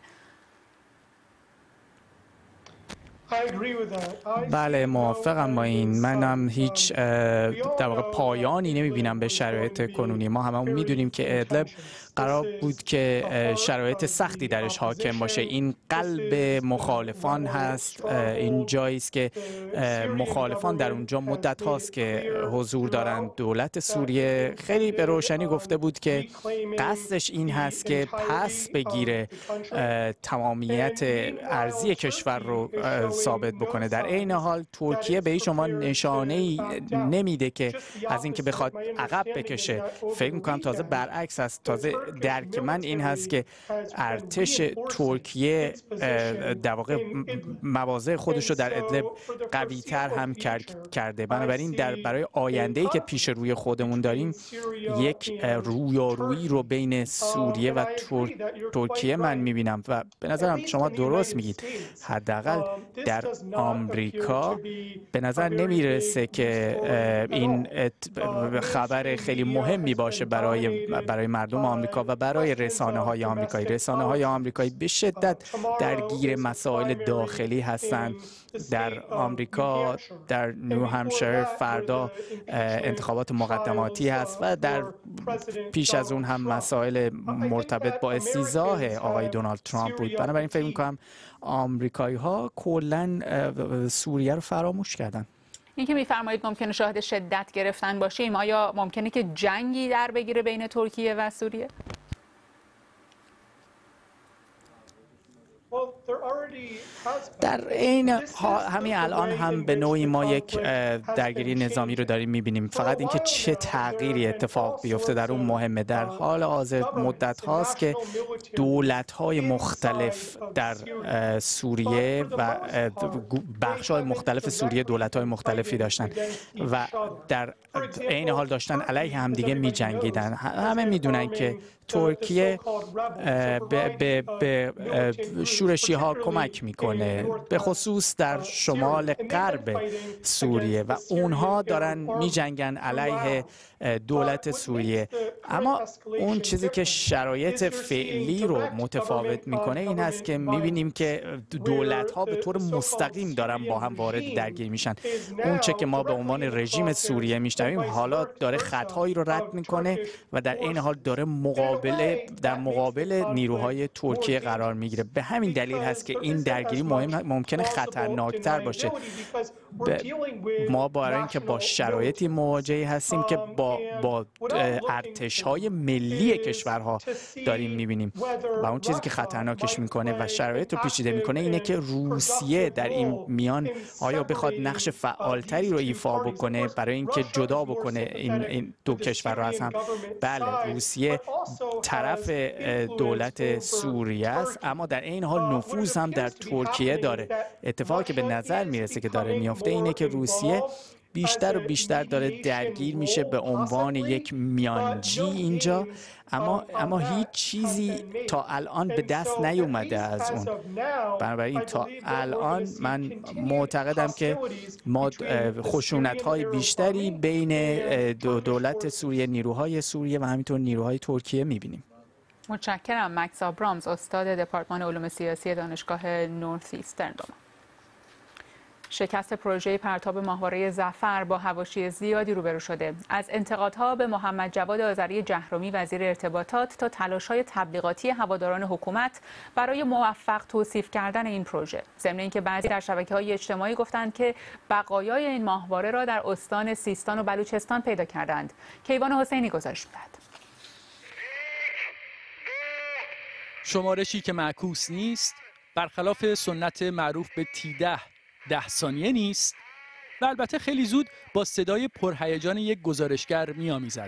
بله، موافقم با این. منم هیچ در واقع پایانی نمیبینم به شرایط کنونی. ما هممون میدونیم که ادلب قرار بود که شرایط سختی درش حاکم باشه. این قلب مخالفان هست، این جایی است که مخالفان در اونجا مدت هاست که حضور دارند. دولت سوریه خیلی به روشنی گفته بود که قصدش این هست که پس بگیره تمامیت ارضی کشور رو ثابت بکنه. در عین حال ترکیه به شما نشانه‌ای نمیده که از اینکه بخواد عقب بکشه. فکر می‌کنم تازه برعکس است. تازه درک من این هست که ارتش ترکیه در واقع مواضع خودش رو در ادلب قوی‌تر هم کرده. بنابراین برای آینده‌ای که پیش روی خودمون داریم، یک رویارویی رو بین سوریه و ترکیه من می‌بینم و به نظرم شما درست میگید. حداقل در آمریکا به نظر نمیرسه که این خبر خیلی مهمی باشه برای مردم آمریکا و برای رسانه‌های آمریکایی. رسانه‌های آمریکایی به شدت درگیر مسائل داخلی هستند. در آمریکا، در نیو همشایر فردا انتخابات مقدماتی هست و در پیش از اون هم مسائل مرتبط با استیضاح آقای دونالد ترامپ بود. بنابراین فکر می‌کنم آمریکایی‌ها کلاً سوریه رو فراموش کردن. این که می‌فرمایید ممکنه شاهد شدت گرفتن باشیم، آیا ممکنه که جنگی در بگیره بین ترکیه و سوریه؟ در عین همین الان هم به نوعی ما یک درگیری نظامی رو داریم می‌بینیم. فقط اینکه چه تغییری اتفاق بیفته در اون مهمه. در حال حاضر مدت هاست که دولت‌های مختلف در سوریه و بخش‌های مختلف سوریه دولت‌های مختلفی داشتن و در عین حال داشتن علیه همدیگه می‌جنگیدن. همه می‌دونن که ترکیه به شورشی‌ها کمک میکنه، به خصوص در شمال غرب سوریه و اونها دارن میجنگن علیه دولت سوریه. اما اون چیزی که شرایط فعلی رو متفاوت میکنه این هست که میبینیم که دولت‌ها به طور مستقیم دارن با هم وارد درگیری میشن. اون چه که ما به عنوان رژیم سوریه میشنویم حالا داره خطایی رو رد میکنه و در این حال داره در مقابل نیروهای ترکیه قرار میگیره. به همین دلیل هست که این درگیری ممکنه خطرناکتر باشه. ما برای اینکه با شرایطی مواجه هستیم که با ارتش‌های ملی کشورها داریم می‌بینیم و اون چیزی که خطرناکش میکنه و شرایط رو پیچیده میکنه اینه که روسیه در این میان آیا بخواد نقش فعالتری رو ایفا بکنه برای اینکه جدا بکنه این دو کشور رو از هم. بله، روسیه طرف دولت سوریه است اما در این حال نفوذ هم در ترکیه داره. اتفاقی که به نظر میرسه که داره میفته اینه که روسیه بیشتر و بیشتر داره درگیر میشه به عنوان یک میانجی اینجا، اما هیچ چیزی تا الان به دست نیومده از اون. بنابراین تا الان من معتقدم که ما خشونت‌های بیشتری بین دولت سوریه، نیروهای سوریه و همینطور نیروهای ترکیه میبینیم. متشکرم. مکس آبرامز، استاد دپارتمان علوم سیاسی دانشگاه نورث ایسترن. شکست پروژه پرتاب ماهواره ظفر با حواشی زیادی روبرو شده. از انتقادها به محمد جواد آذری جهرومی وزیر ارتباطات تا تلاش‌های تبلیغاتی هواداران حکومت برای موفق توصیف کردن این پروژه. ضمن اینکه بعضی در شبکه‌های اجتماعی گفتند که بقایای این ماهواره را در استان سیستان و بلوچستان پیدا کردند. کیوان حسینی گزارش می‌دهد. شمارشی که معکوس نیست، برخلاف سنت معروف به T10 10 ثانیه نیست و البته خیلی زود با صدای پرهیجان یک گزارشگر می‌آمیزد.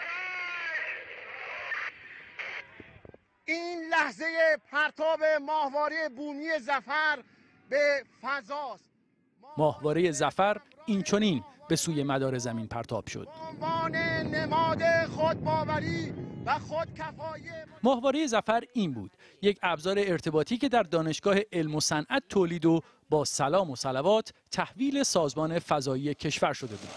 این لحظه پرتاب ماهواره بومی ظفر به فضاست. ماهواره ظفر اینچنین به سوی مدار زمین پرتاب شد. عنوان نماد خودباوری و خودکفایی ماهواره ظفر این بود: یک ابزار ارتباطی که در دانشگاه علم و صنعت تولید و با سلام و صلوات تحویل سازمان فضایی کشور شده بود.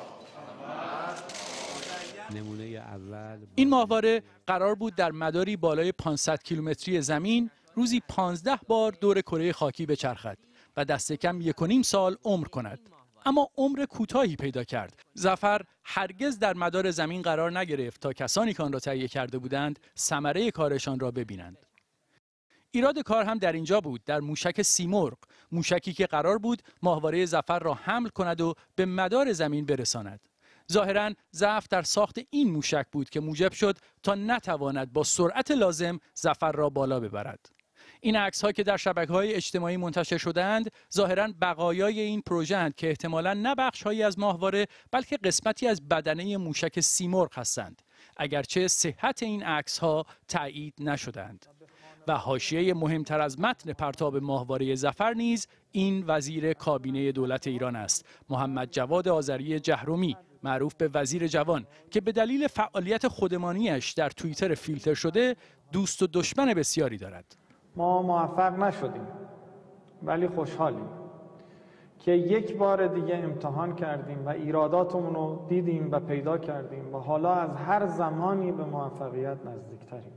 این ماهواره قرار بود در مداری بالای 500 کیلومتری زمین روزی 15 بار دور کره خاکی بچرخد و دست کم 1.5 سال عمر کند. اما عمر کوتاهی پیدا کرد. ظفر هرگز در مدار زمین قرار نگرفت تا کسانی که آن را تهیه کرده بودند ثمره کارشان را ببینند. ایراد کار هم در اینجا بود، در موشک سیمرغ، موشکی که قرار بود ماهواره ظفر را حمل کند و به مدار زمین برساند. ظاهراً ضعف در ساخت این موشک بود که موجب شد تا نتواند با سرعت لازم ظفر را بالا ببرد. این عکس‌ها که در شبکه‌های اجتماعی منتشر شده‌اند ظاهراً بقایای این پروژه اند که احتمالاً نه بخش‌هایی از ماهواره بلکه قسمتی از بدنه موشک سیمرغ هستند، اگرچه صحت این عکس‌ها تایید نشدند. و حاشیه مهمتر از متن پرتاب ماهواره ظفر نیز این وزیر کابینه دولت ایران است، محمد جواد آذری جهرومی، معروف به وزیر جوان، که به دلیل فعالیت خودمانیش در توییتر فیلتر شده دوست و دشمن بسیاری دارد. ما موفق نشدیم ولی خوشحالیم که یک بار دیگه امتحان کردیم و ایراداتمون رو دیدیم و پیدا کردیم و حالا از هر زمانی به موفقیت نزدیکتریم.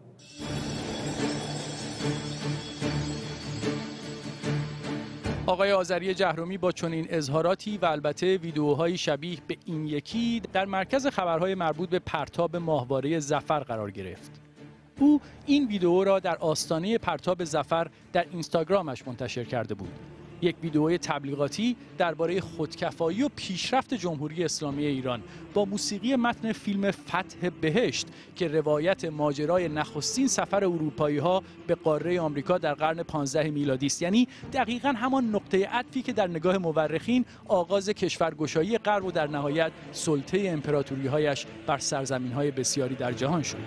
آقای آذری جهرومی با چنین اظهاراتی و البته ویدیوهای شبیه به این یکی در مرکز خبرهای مربوط به پرتاب ماهواره ظفر قرار گرفت. او این ویدیو را در آستانه پرتاب ظفر در اینستاگرامش منتشر کرده بود. یک ویدیوی تبلیغاتی درباره خودکفایی و پیشرفت جمهوری اسلامی ایران با موسیقی متن فیلم فتح بهشت که روایت ماجرای نخستین سفر اروپایی‌ها به قاره آمریکا در قرن 15 میلادی است، یعنی دقیقاً همان نقطه عطفی که در نگاه مورخین آغاز کشورگشایی غرب و در نهایت سلطه امپراتوری‌هایش بر سرزمین‌های بسیاری در جهان شد.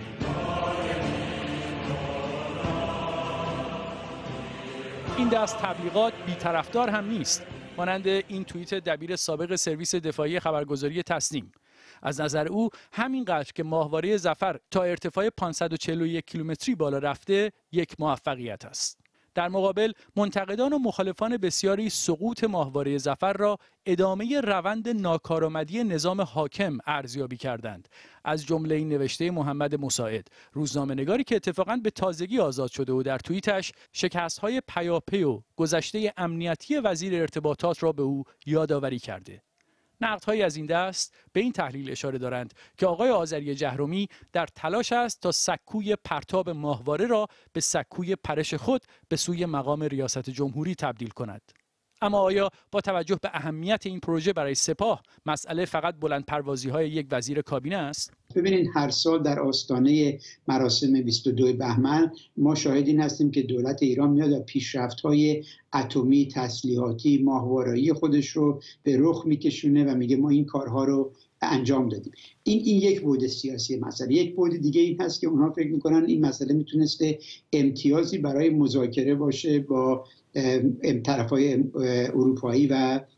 این دست تبلیغات بی‌طرفدار هم نیست، مانند این توییت دبیر سابق سرویس دفاعی خبرگزاری تسنیم. از نظر او همینقدر که ماهواره ظفر تا ارتفاع 541 کیلومتری بالا رفته یک موفقیت است. در مقابل منتقدان و مخالفان بسیاری سقوط ماهواره ظفر را ادامه روند ناکارآمدی نظام حاکم ارزیابی کردند، از جمله این نوشته محمد مساعد، روزنامه‌نگاری که اتفاقاً به تازگی آزاد شده و در توییتش شکست‌های پیاپی و گذشته امنیتی وزیر ارتباطات را به او یادآوری کرده. نقدهایی از این دست به این تحلیل اشاره دارند که آقای آذری جهرومی در تلاش است تا سکوی پرتاب ماهواره را به سکوی پرش خود به سوی مقام ریاست جمهوری تبدیل کند. اما آیا با توجه به اهمیت این پروژه برای سپاه مسئله فقط بلندپروازی‌های یک وزیر کابینه است؟ ببینید هر سال در آستانه مراسم 22 بهمن ما شاهدین هستیم که دولت ایران میاد و پیشرفت‌های اتمی، تسلیحاتی، ماهواره‌ای خودش رو به رخ میکشونه و میگه ما این کارها رو انجام دادیم. این یک بعد سیاسی مسئله. یک بعد دیگه این هست که اونها فکر میکنن این مسئله میتونسته امتیازی برای مذاکره باشه با طرفای اروپایی و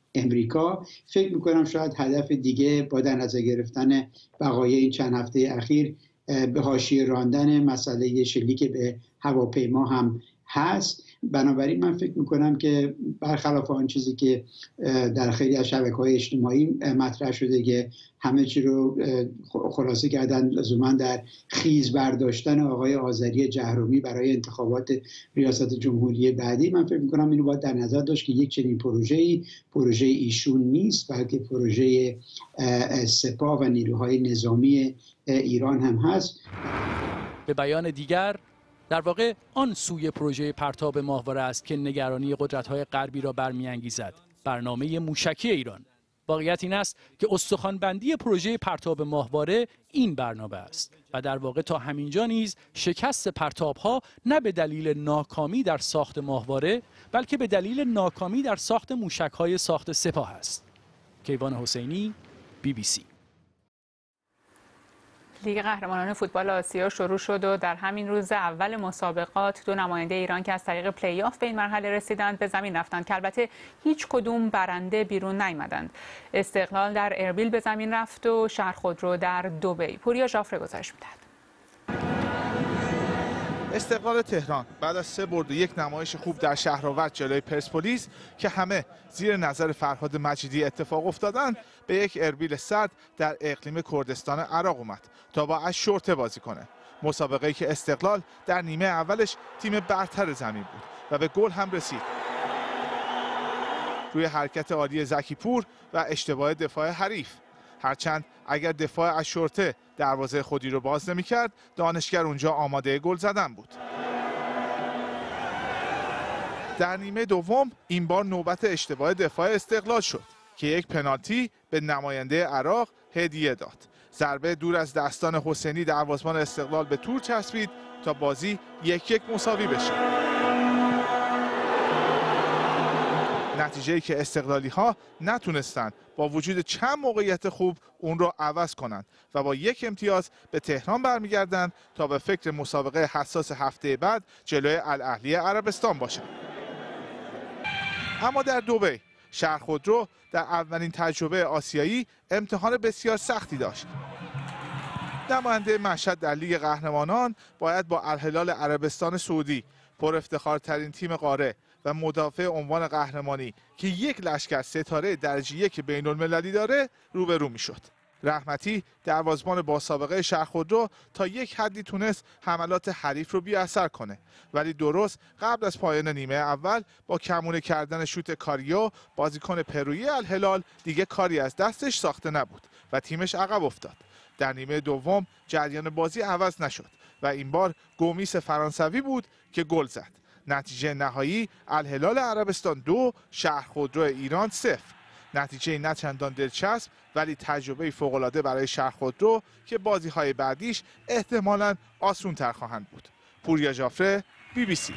امریکا. فکر میکنم شاید هدف دیگه با در نظر گرفتن بقای این چند هفته اخیر به حاشیه راندن مسئله شلیک به هواپیما هم هست. بنابراین من فکر میکنم که برخلاف آن چیزی که در خیلی از شبکه‌های اجتماعی مطرح شده که همه چی رو خلاصه کردن لزوما در خیز برداشتن آقای آذری جهرومی برای انتخابات ریاست جمهوری بعدی، من فکر میکنم اینو باید در نظر داشت که یک چنین پروژه ایشون نیست، بلکه پروژه سپاه و نیروهای نظامی ایران هم هست. به بیان دیگر، در واقع آن سوی پروژه پرتاب ماهواره است که نگرانی قدرت‌های غربی را برمی‌انگیزد، برنامه موشکی ایران. واقعیت این است که استخوان‌بندی پروژه پرتاب ماهواره این برنامه است و در واقع تا همینجا نیز شکست پرتاب‌ها نه به دلیل ناکامی در ساخت ماهواره بلکه به دلیل ناکامی در ساخت موشک‌های ساخت سپاه است. کیوان حسینی، BBC. لیگ قهرمانان فوتبال آسیا شروع شد و در همین روز اول مسابقات دو نماینده ایران که از طریق پلی آف به این مرحله رسیدند به زمین رفتند که البته هیچ کدوم برنده بیرون نیامدند. استقلال در اربیل به زمین رفت و شهرخودرو در دبی. پوریا ژافر گزارش می‌دهد. استقلال تهران بعد از 3 برد و 1 نمایش خوب در شهرآورد جلوی پرسپولیس که همه زیر نظر فرهاد مجیدی اتفاق افتادند، به یک اربیل سرد در اقلیم کردستان عراق اومد تا با اشورته بازی کنه. مسابقه‌ای که استقلال در نیمه اولش تیم برتر زمین بود و به گل هم رسید. روی حرکت عالی زکی پور و اشتباه دفاع حریف. هرچند اگر دفاع اشورته دروازه خودی رو باز نمی‌کرد، دانشگر اونجا آماده گل زدن بود. در نیمه دوم این بار نوبت اشتباه دفاع استقلال شد که یک پنالتی به نماینده عراق هدیه داد. ضربه دور از دستان حسینی دروازه‌بان استقلال به تور چسبید تا بازی 1-1 مساوی بشه. نتیجه‌ای که استقلالی‌ها نتونستند با وجود چند موقعیت خوب اون رو عوض کنند و با 1 امتیاز به تهران برمیگردند تا به فکر مسابقه حساس هفته بعد جلوی الاهلی عربستان باشند. اما در دبی شهرخودرو در اولین تجربه آسیایی امتحان بسیار سختی داشت. نماینده مشهد در لیگ قهرمانان باید با الهلال عربستان سعودی، پر افتخارترین تیم قاره و مدافع عنوان قهرمانی که یک لشکر ستاره درجه 1 بین‌المللی داره روبرو میشد. رحمتی دروازه‌بان با سابقه شهرخودرو تا یک حدی تونست حملات حریف رو بی اثر کنه، ولی درست قبل از پایان نیمه اول با کمونه کردن شوت کاریو، بازیکن پرویی الهلال دیگه کاری از دستش ساخته نبود و تیمش عقب افتاد. در نیمه دوم جریان بازی عوض نشد و این بار گومیس فرانسوی بود که گل زد. نتیجه نهایی الهلال عربستان 2 شهرخودرو ایران 0. نتیجه نه چندان دلچسب ولی تجربه فوق‌العاده برای شهرخودرو که بازی‌های بعدیش احتمالاً آسان‌تر خواهند بود. پوریا ژافر، BBC.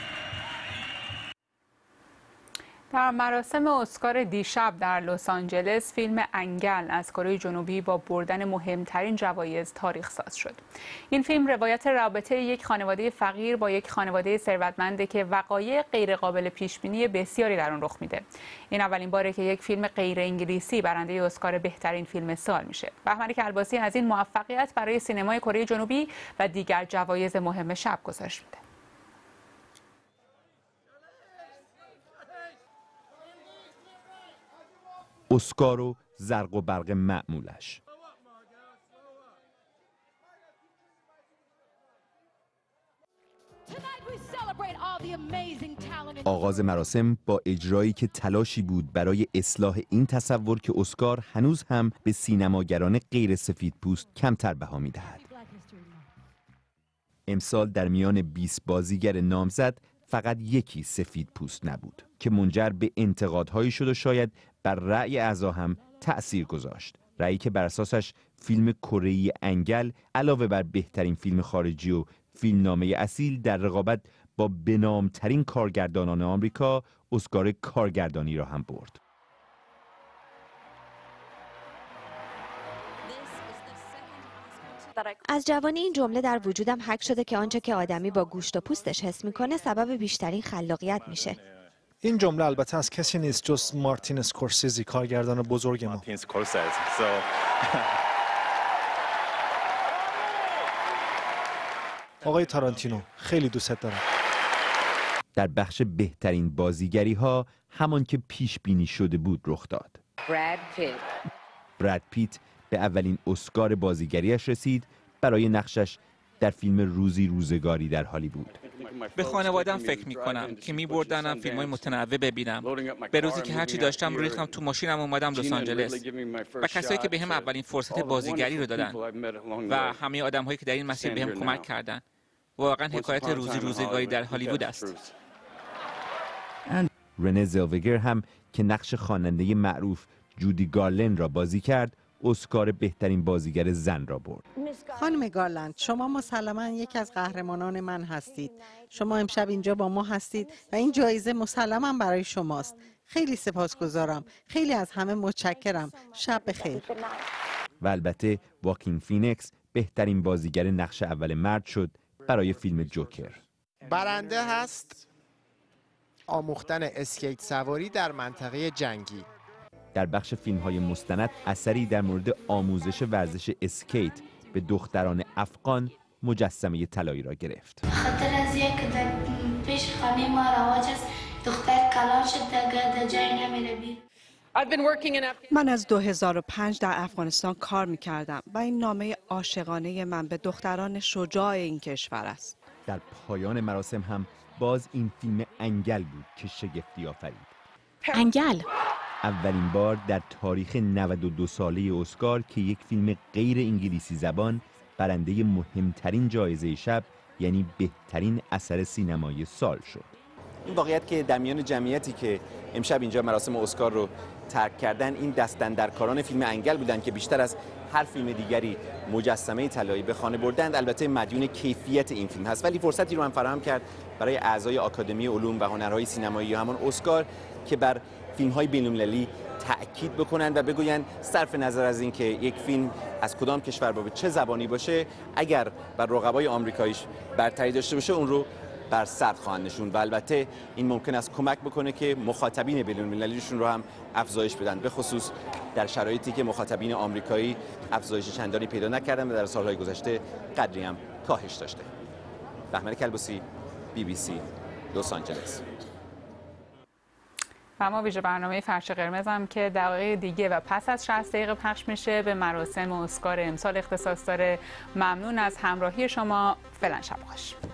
در مراسم اسکار دیشب در لس آنجلس فیلم انگل از کره جنوبی با بردن مهمترین جوایز تاریخ ساز شد. این فیلم روایت رابطه یک خانواده فقیر با یک خانواده ثروتمنده که وقایع غیرقابل پیش‌بینی بسیاری در آن رخ میده. این اولین باره که یک فیلم غیر انگلیسی برنده اسکار بهترین فیلم سال میشه. بهمنی کلباسی از این موفقیت برای سینمای کره جنوبی و دیگر جوایز مهم شب گزارش میده. اسکار و زرق و برق معمولش. آغاز مراسم با اجرایی که تلاشی بود برای اصلاح این تصور که اسکار هنوز هم به سینماگران غیر سفیدپوست کمتر بها می‌دهد. امسال در میان 20 بازیگر نامزد فقط یکی سفیدپوست نبود که منجر به انتقادهایی شد و شاید بر رأی اعضا هم تأثیر گذاشت. رأیی که بر اساسش فیلم کره‌ای انگل علاوه بر بهترین فیلم خارجی و فیلمنامه اصیل در رقابت با بنامترین کارگردانان آمریکا اسکار کارگردانی را هم برد. از جوانی این جمله در وجودم حک شده که آنچه که آدمی با گوشت و پوستش حس میکنه سبب بیشترین خلاقیت میشه. این جمله البته از کسی نیست جز مارتین اسکورسیزی، کارگردان بزرگ ما. آقای تارانتینو، خیلی دوستت دارم. در بخش بهترین بازیگری ها همان که پیش بینی شده بود رخ داد. براد پیت به اولین اسکار بازیگریش رسید برای نقشش در فیلم روزی روزگاری در هالیوود. به خانواده‌ام فکر می‌کنم که می‌بردنم فیلم‌های متنوع ببینم. به روزی که هرچی داشتم ریختم تو ماشینم اومدم لس آنجلس. و کسایی که بهم اولین فرصت بازیگری رو دادن و همه آدم‌هایی که در این مسیر بهم کمک کردن. واقعا حکایت روزی روزگاری در هالیوود است. رنه زلوگر هم که نقش خواننده معروف جودی گارلند را بازی کرد، اسکار بهترین بازیگر زن را برد. خانم گارلند، شما مسلماً یکی از قهرمانان من هستید. شما امشب اینجا با ما هستید و این جایزه مسلماً برای شماست. خیلی سپاسگزارم. خیلی از همه متشکرم. شب بخیر. و البته واکین فینیکس بهترین بازیگر نقش اول مرد شد برای فیلم جوکر. برنده هست آموختن اسکیت سواری در منطقه جنگی. در بخش فیلم‌های مستند اثری در مورد آموزش ورزش اسکیت به دختران افغان مجسمه طلایی را گرفت. خاطر از یک در پیش خانه ما رواج است دختر کلان شد در جای نمیره بیرون. من از 2005 در افغانستان کار می‌کردم و این نامه عاشقانه من به دختران شجاع این کشور است. در پایان مراسم هم باز این فیلم انگل بود که شگفتی آفرید. انگل اولین بار در تاریخ 92 ساله اسکار که یک فیلم غیر انگلیسی زبان برنده مهمترین جایزه شب یعنی بهترین اثر سینمایی سال شد. این واقعیت که در میان جمعیتی که امشب اینجا مراسم اسکار رو ترک کردن، این دست‌اندرکاران فیلم انگل بودند که بیشتر از هر فیلم دیگری مجسمه طلایی به خانه بردند. البته مدیون کیفیت این فیلم هست، ولی فرصتی رو هم فراهم کرد برای اعضای آکادمی علوم و هنرهای سینمایی یا همان اسکار که بر فیلم‌های بین‌المللی تأکید بکنند و بگویند صرف نظر از اینکه یک فیلم از کدام کشور با چه زبانی باشه، اگر بر رقبای آمریکاییش برتری داشته باشه اون رو بر صد خواهند نشوند و البته این ممکن است کمک بکنه که مخاطبین بین‌المللیشون رو هم افزایش بدن، به خصوص در شرایطی که مخاطبین آمریکایی افزایش چندانی پیدا نکردن و در سالهای گذشته قدری هم کاهش داشته. بهمن کلباسی، BBC، لس آنجلس. و ما ویژه برنامه فرش قرمز هم که دقایق دیگه و پس از 60 دقیقه پخش میشه به مراسم اسکار امسال اختصاص داره. ممنون از همراهی شما. فعلا شب خوش.